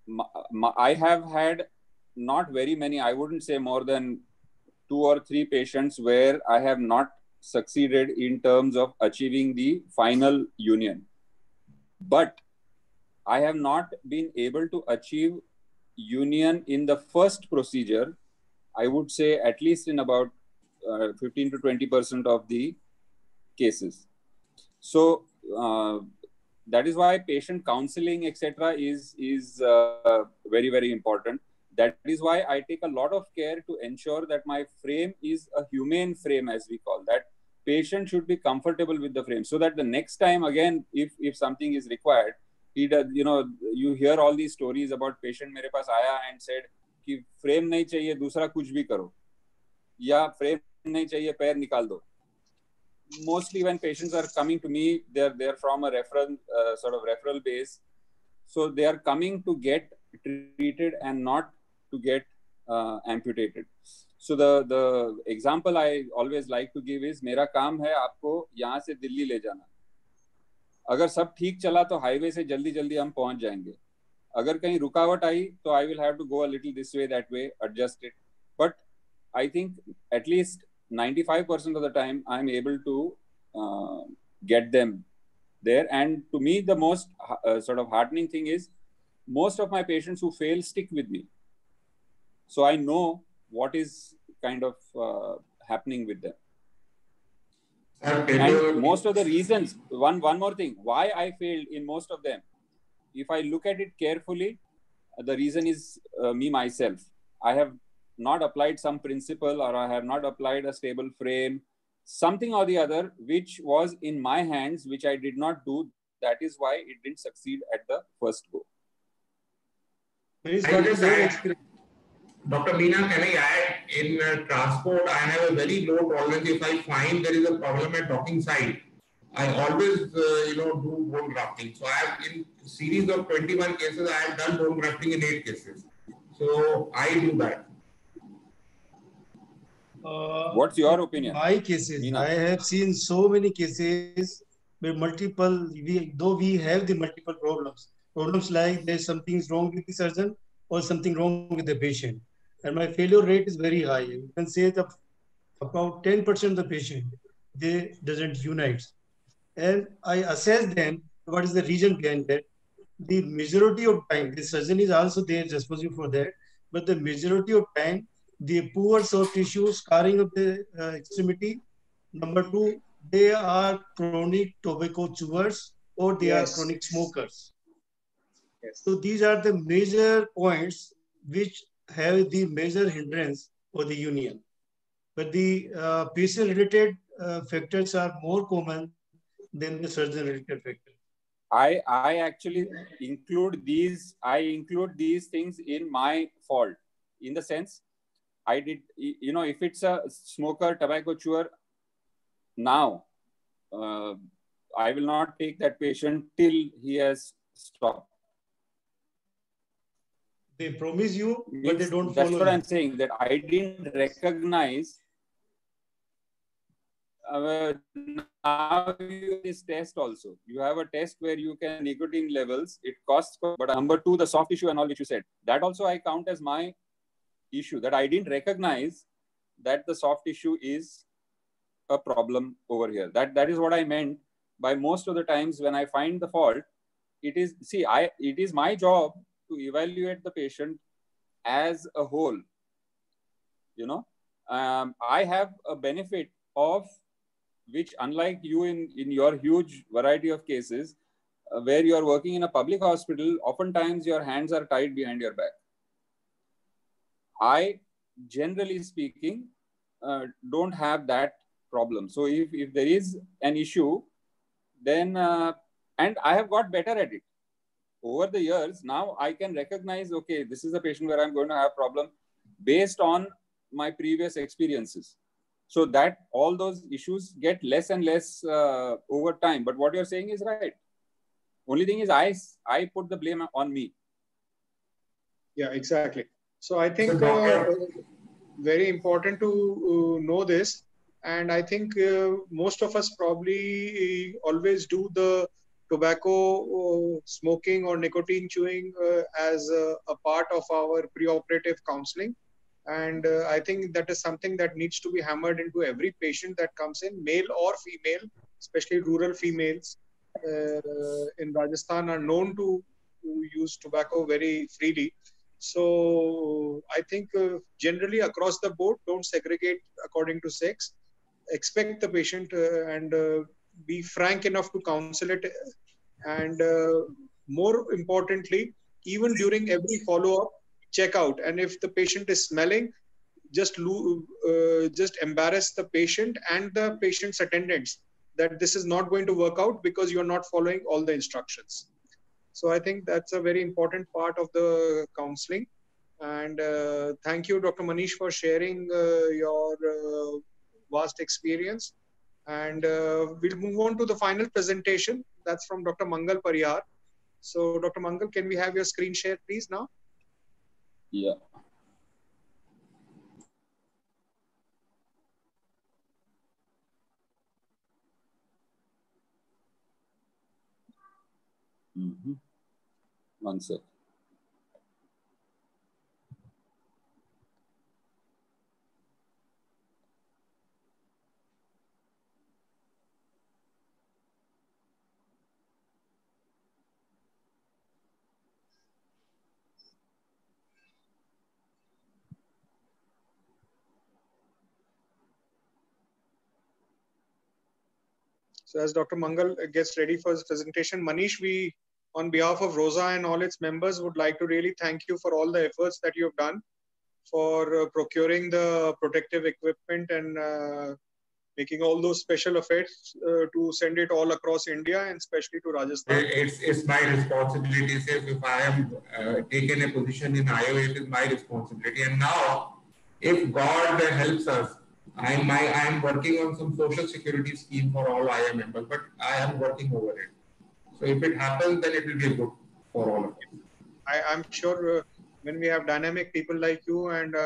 I have had not very many, I wouldn't say more than 2 or 3 patients where I have not succeeded in terms of achieving the final union. But I have not been able to achieve union in the first procedure, I would say at least in about 15 to 20% of the cases. So that is why patient counseling, etc., is very, very important. That is why I take a lot of care to ensure that my frame is a humane frame, as we call that. Patient should be comfortable with the frame, so that the next time again, if something is required, he does, you hear all these stories about patient मेरे पास आया and said कि frame नहीं चाहिए, दूसरा कुछ भी करो, या frame नहीं चाहिए, पैर निकाल दो. Mostly when patients are coming to me, they're from a referral sort of referral base, so they are coming to get treated and not to get amputated. So the example I always like to give is, मेरा काम है आपको यहाँ से दिल्ली ले जाना. अगर सब ठीक चला तो हाईवे से जल्दी जल्दी हम पहुंच जाएंगे. अगर कहीं रुकावट आई तो I will have to go a little this way, that way, adjust it. But I think at least 95% of the time I'm able to get them there. And to me, the most sort of heartening thing is, most of my patients who fail stick with me. So I know what is kind of happening with them. And most of the reasons, one more thing, why I failed in most of them, if I look at it carefully, the reason is me myself. I have not applied some principle, or I have not applied a stable frame, something or the other, which was in my hands, which I did not do. That is why it didn't succeed at the first go. Dr. Meena, can I add, in transport, I have a very low tolerance. If I find there is a problem at docking side, I always, do bone grafting. So I have, in series of 21 cases, I have done bone grafting in 8 cases. So I do that. What's your opinion? My cases, Meena? I have seen so many cases where though we have the multiple problems like there's something wrong with the surgeon or something wrong with the patient. And my failure rate is very high. You can say that about 10% of the patient, they doesn't unite. And I assess them, what is the reason behind that. The majority of time, the surgeon is also there responsible for that, but the majority of time, the poor soft tissue, scarring of the extremity. Number 2, they are chronic tobacco chewers, or they are chronic smokers. So these are the major points which have the major hindrance for the union. But the patient-related factors are more common than the surgeon-related factors. I actually include these things in my fault, in the sense, I did, if it's a smoker, tobacco chewer, now I will not take that patient till he has stopped. They promise you, but they don't follow. That's what I'm saying, that I didn't recognize. Now this test also, you have a test where you can nicotine levels, it costs, but number 2, the soft tissue and all which you said, that also I count as my issue, that I didn't recognize that the soft tissue is a problem over here. That is what I meant by, most of the times when I find the fault, it is my job to evaluate the patient as a whole. I have a benefit of which, unlike you in your huge variety of cases, where you are working in a public hospital, oftentimes your hands are tied behind your back. I, generally speaking, don't have that problem. So if there is an issue, then, and I have got better at it. Over the years, now I can recognize, okay, this is a patient where I'm going to have problem based on my previous experiences. So that all those issues get less and less over time. But what you're saying is right. Only thing is I put the blame on me. Yeah, exactly. So I think very important to know this. And I think most of us probably always do the tobacco smoking or nicotine chewing as a part of our preoperative counseling. And I think that is something that needs to be hammered into every patient that comes in, male or female, especially rural females in Rajasthan are known to use tobacco very freely. So I think generally across the board, don't segregate according to sex. Expect the patient and be frank enough to counsel it. And more importantly, even during every follow-up, check out. And if the patient is smelling, just embarrass the patient and the patient's attendants that this is not going to work out because you're not following all the instructions. So I think that's a very important part of the counseling. And thank you, Dr. Manish, for sharing your vast experience. And we'll move on to the final presentation. That's from Dr. Mangal Parihar. So Dr. Mangal, can we have your screen share, please, now? Yeah. One sec. So as Dr. Mangal gets ready for his presentation, Manish, we, on behalf of ROSA and all its members, would like to really thank you for all the efforts that you have done for procuring the protective equipment and making all those special efforts to send it all across India and especially to Rajasthan. It's my responsibility. If I am taken a position in IOA, it is my responsibility. And now, if God helps us, I am working on some social security scheme for all IA members, but I am working over it. So if it happens, then it will be good for all of us. I'm sure when we have dynamic people like you and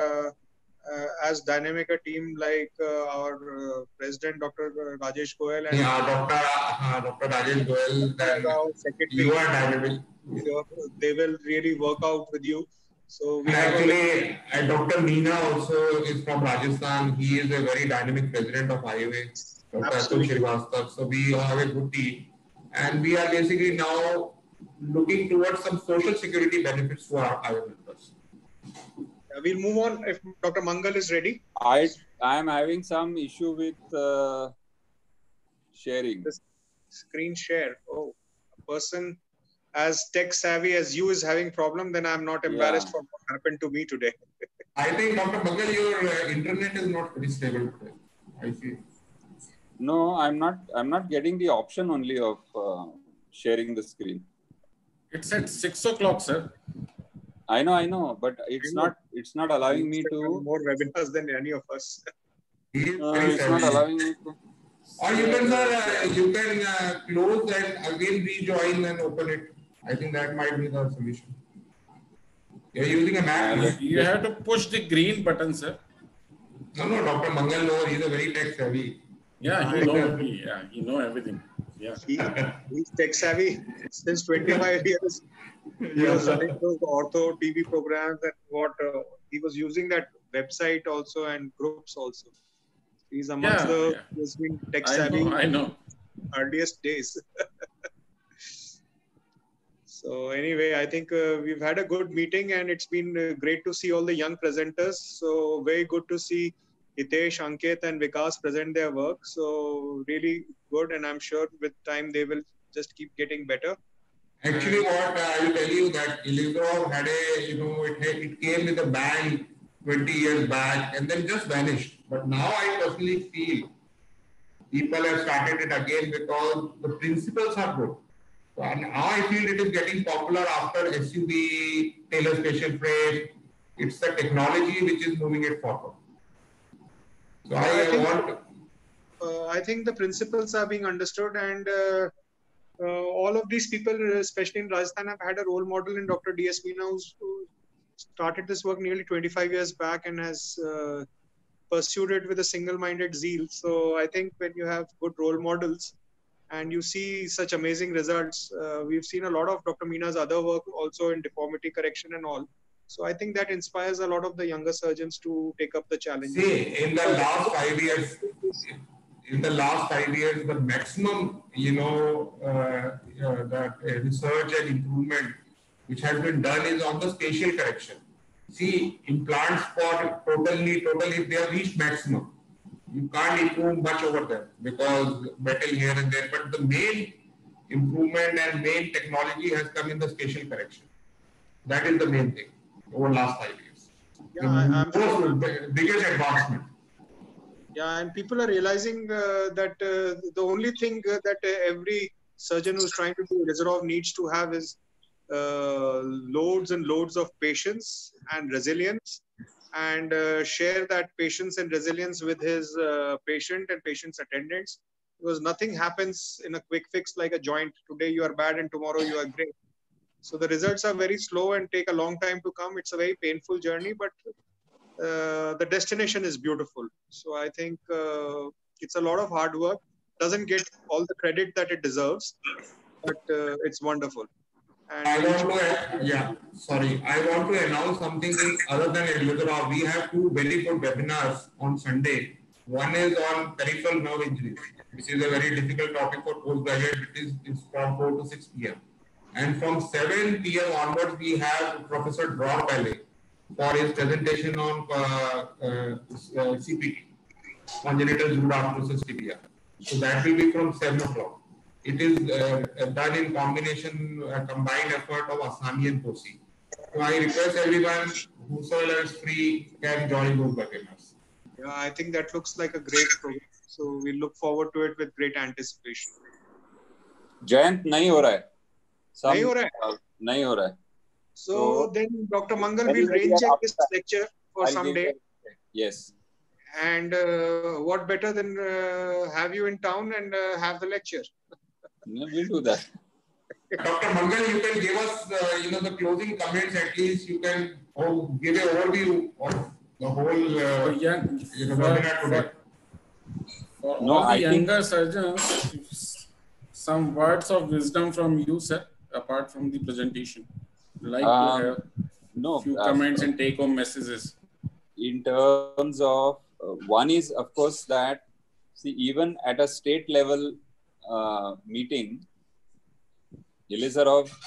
as dynamic a team like our President, Dr. Rajesh Goel. And Dr. Rajesh Goel, then you are dynamic. They will really work out with you. So we actually, Dr. Meena also is from Rajasthan. He is a very dynamic president of IOA, Dr. Atul Srivastava. So we have a good team. And we are basically now looking towards some social security benefits for our IOA members. We'll move on if Dr. Mangal is ready. I am having some issue with sharing. The screen share. Oh, a person as tech savvy as you is having problem, then I'm not embarrassed for what happened to me today. I think Dr. Mangal, your internet is not very stable today. I see. No, I'm not getting the option only of sharing the screen. It's at 6 o'clock, sir. I know, but it's not allowing me to. More webinars than any of us. It's not allowing me to. Or you can close and again rejoin and open it. I think that might be the solution. You're using a Mac. You have to push the green button, sir. No, Dr. Mangal, no, he's a very tech savvy. Yeah, he knows everything. Yeah, he's tech savvy since 25 years. He was running those ortho TV programs and he was using that website also and groups also. He's amongst who's been tech savvy. I know. Earliest days. So anyway, I think we've had a good meeting and it's been great to see all the young presenters. So very good to see Hitesh, Ankit and Vikas present their work. So really good, and I'm sure with time they will just keep getting better. Actually, what I will tell you that Ilizor had it came with a bang 20 years back and then just vanished. But now I personally feel people have started it again because the principles are good. So now I feel it is getting popular after SUV, Taylor Special Freight. It's the technology which is moving it forward. So I think the principles are being understood, and all of these people, especially in Rajasthan, have had a role model in Dr. D.S. Meena, who started this work nearly 25 years back and has pursued it with a single-minded zeal. So I think when you have good role models, and you see such amazing results. We've seen a lot of Dr. Meena's other work also in deformity correction and all. So I think that inspires a lot of the younger surgeons to take up the challenge. See, in the last 5 years, the maximum, that research and improvement which has been done is on the spatial correction. See, implants for totally, they have reached maximum. You can't improve much over them because metal here and there. But the main improvement and main technology has come in the spatial correction. That is the main thing over the last 5 years. Yeah, the biggest advancement. Yeah, and people are realizing that the only thing that every surgeon who's trying to do Ilizarov needs to have is loads and loads of patience and resilience, and share that patience and resilience with his patient and patient's attendants, because nothing happens in a quick fix like a joint. Today you are bad and tomorrow you are great. So the results are very slow and take a long time to come. It's a very painful journey, but the destination is beautiful. So I think it's a lot of hard work. Doesn't get all the credit that it deserves, but it's wonderful. And I want to announce something other than Ilizarov. We have 2 very good webinars on Sunday. One is on peripheral nerve injuries, which is a very difficult topic for postgraduate. It's from 4 to 6 p.m. And from 7 p.m. onwards, we have Professor Dror Ballet for his presentation on CPT, congenital pseudoarthrosis tibia. So that will be from 7 o'clock. It is done in combination, combined effort of Asami and Kosi. So I request everyone whosoever is free can join those webinars. Yeah, I think that looks like a great program. So we look forward to it with great anticipation. Jayant, nahi ho raha hai. Nahi ho raha hai? Nahi ho raha hai. So then, Dr. Mangal will rain check this lecture for some day. Yes. And what better than have you in town and have the lecture? No, we'll do that. Dr. Mangal, you can give us, the closing comments at least. You can give an overview of the whole webinar today. For all the younger surgeons, some words of wisdom from you, sir, apart from the presentation. Like to have few comments and take-home messages. In terms of, one is, of course, that, see, even at a state level meeting, Ilizarov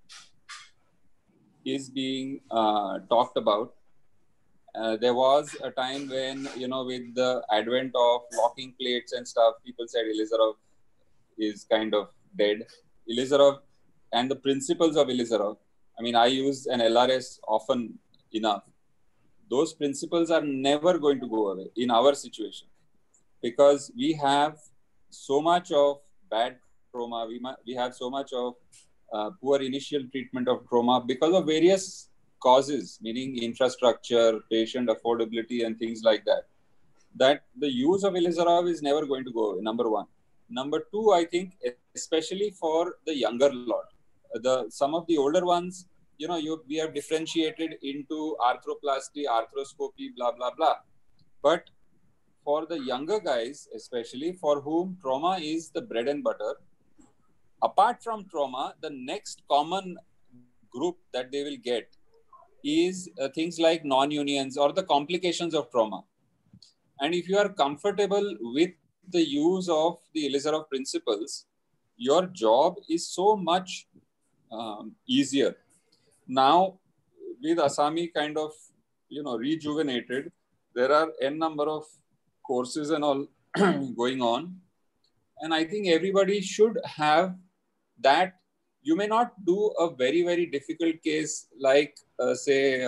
is being talked about. There was a time when, with the advent of locking plates and stuff, people said Ilizarov is kind of dead. Ilizarov and the principles of Ilizarov, I mean, I use an LRS often enough. Those principles are never going to go away in our situation, because we have so much of bad trauma. We have so much of poor initial treatment of trauma because of various causes, meaning infrastructure, patient affordability, and things like that. That the use of Ilizarov is never going to go away, number one. Number two, I think, especially for the younger lot, some of the older ones, we have differentiated into arthroplasty, arthroscopy, blah, blah, blah. But for the younger guys, especially for whom trauma is the bread and butter, apart from trauma, the next common group that they will get is things like non-unions or the complications of trauma. And if you are comfortable with the use of the Ilizarov principles, your job is so much easier. Now, with Asami kind of, rejuvenated, there are n number of courses and all going on. And I think everybody should have that. You may not do a very, very difficult case like, say,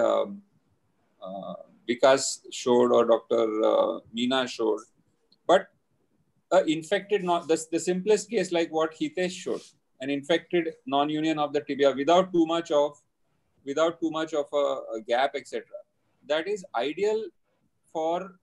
Vikas showed or Dr. Meena showed, but infected, the simplest case like what Hitesh showed, an infected non-union of the tibia without too much of a gap, etc. That is ideal for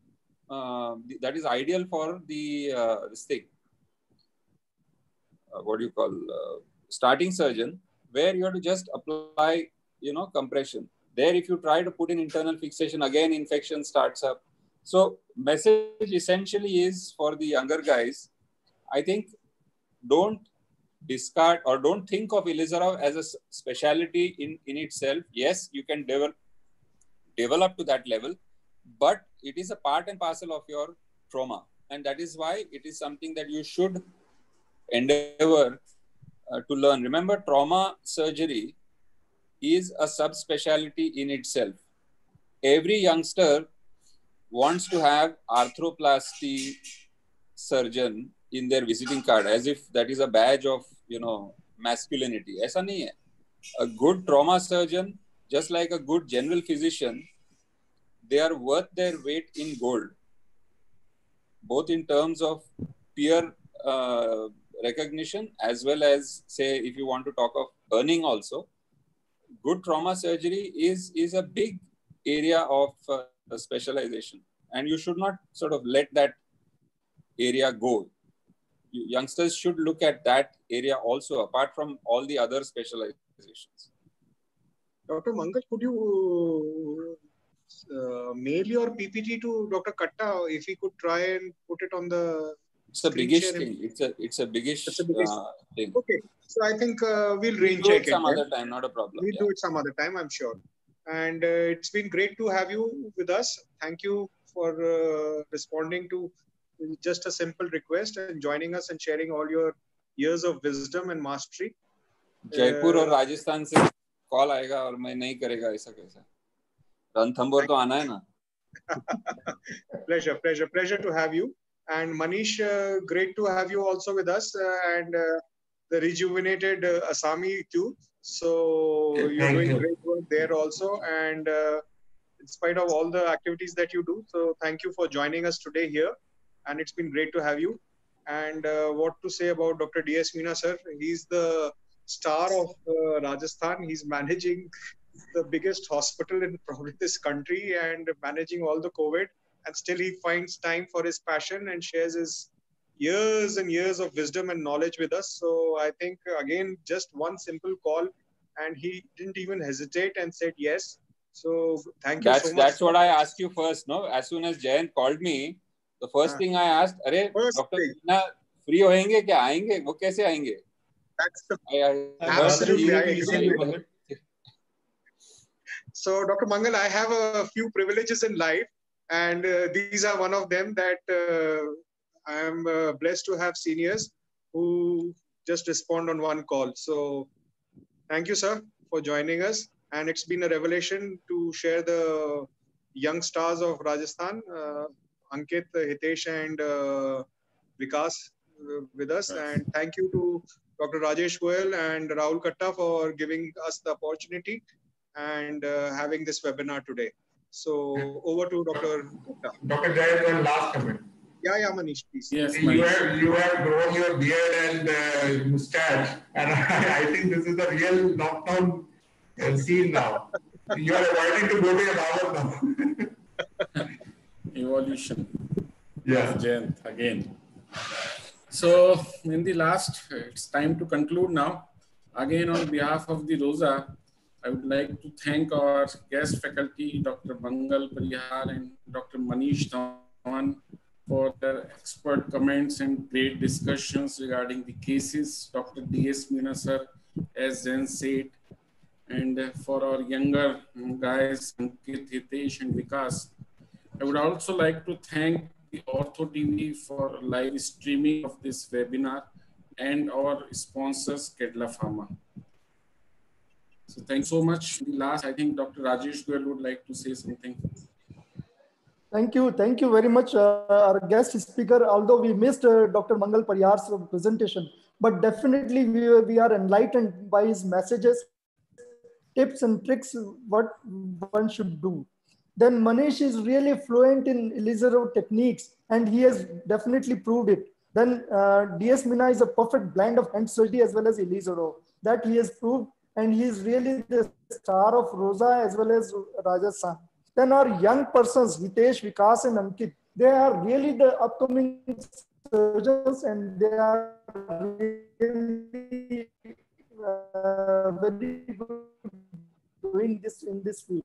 this thing. What do you call starting surgeon, where you have to just apply, compression. There, if you try to put in internal fixation, again infection starts up. So message essentially is for the younger guys, I think don't discard or don't think of Ilizarov as a specialty in itself. Yes, you can develop to that level, but it is a part and parcel of your trauma. And that is why it is something that you should endeavor to learn. Remember, trauma surgery is a subspecialty in itself. Every youngster wants to have arthroplasty surgeon in their visiting card, as if that is a badge of, masculinity. Aisa nahi hai. A good trauma surgeon, just like a good general physician, they are worth their weight in gold, both in terms of peer recognition as well as, say, if you want to talk of earning also. Good trauma surgery is a big area of specialization, and you should not sort of let that area go. Youngsters should look at that area also, apart from all the other specializations. Dr. Mangal, could you mail your PPT to Dr. Katta if he could try and put it on the It's a biggish thing. It's a biggish thing. Okay, so I think we'll do it some other time, not a problem. We'll do it some other time, I'm sure. And it's been great to have you with us. Thank you for responding to just a simple request and joining us and sharing all your years of wisdom and mastery. Jaipur और राजस्थान से call आएगा और मैं नहीं करेगा ऐसा कैसा? रणथंबोर तो आना है ना? Pleasure to have you. And Manish, great to have you also with us, and the rejuvenated Asami too. So you're doing great work there also, and in spite of all the activities that you do. So thank you for joining us today here, and it's been great to have you. And what to say about Dr. D.S. Meena sir? He's the star of Rajasthan. He's managing the biggest hospital in probably this country and managing all the COVID. And still he finds time for his passion and shares his years and years of wisdom and knowledge with us. So I think, again, just one simple call and he didn't even hesitate and said yes. So thank you so much. That's what I asked you first, no? As soon as Jayant called me, the first thing I asked, "Arey, Dr. Meena free होएंगे क्या? आएंगे? वो कैसे आएंगे?" That's absolutely. So Dr. Mangal, I have a few privileges in life. And these are one of them, that I am blessed to have seniors who just respond on one call. So thank you, sir, for joining us. And it's been a revelation to share the young stars of Rajasthan, Ankit, Hitesh, and Vikas with us. And thank you to Dr. Rajesh Goyal and Rahul Katta for giving us the opportunity and having this webinar today. So over to Dr. Gupta. Dr. Jayant, one last comment. Yeah, Manish, please. Yes, you have grown your beard and mustache, and I think this is the real lockdown scene now. You are avoiding to go to your barber now. Evolution. Yeah, Jayant again. So in the last, it's time to conclude now. Again, on behalf of the ROSA, I would like to thank our guest faculty, Dr. Mangal Parihar and Dr. Manish Dhawan, for their expert comments and great discussions regarding the cases. Dr. D.S. Meena sir, as Zen said, and for our younger guys, Ankit, Hitesh, and Vikas. I would also like to thank the Ortho TV for live streaming of this webinar and our sponsors, Kedla Pharma. So thanks so much. Last, I think Dr. Rajesh Goyal would like to say something. Thank you very much, our guest speaker. Although we missed Dr. Mangal Parihar's presentation, but definitely we are enlightened by his messages, tips and tricks, what one should do. Then Manish is really fluent in Ilizarov techniques, and he has definitely proved it. Then D.S. Meena is a perfect blend of hand surgery as well as Ilizarov. That he has proved. And he is really the star of ROSA as well as Rajasthan. Then our young persons, Hitesh, Vikas, and Ankit, they are really the upcoming surgeons, and they are really very good doing this in this field.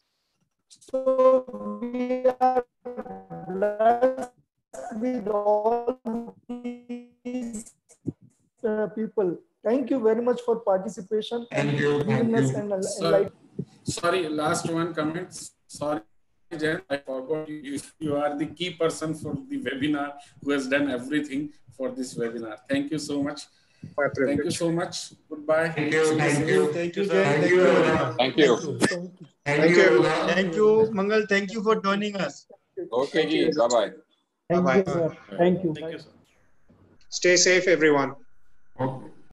So we are blessed with all these people. Thank you very much for participation. Thank you. Thank Giving us you. an enlightenment. Sorry, last one comment. Sorry, Jen, I forgot you are the key person for the webinar who has done everything for this webinar. Thank you so much. My privilege. Thank you so much. Goodbye. Thank you. Thank you. Thank you, sir. Jay. Thank you. Thank you. Thank you. Thank you, Mangal. Thank you for joining us. Okay, ji. Bye-bye. Thank Bye-bye. you, sir. Thank you. Thank you, sir. Stay safe, everyone. Okay.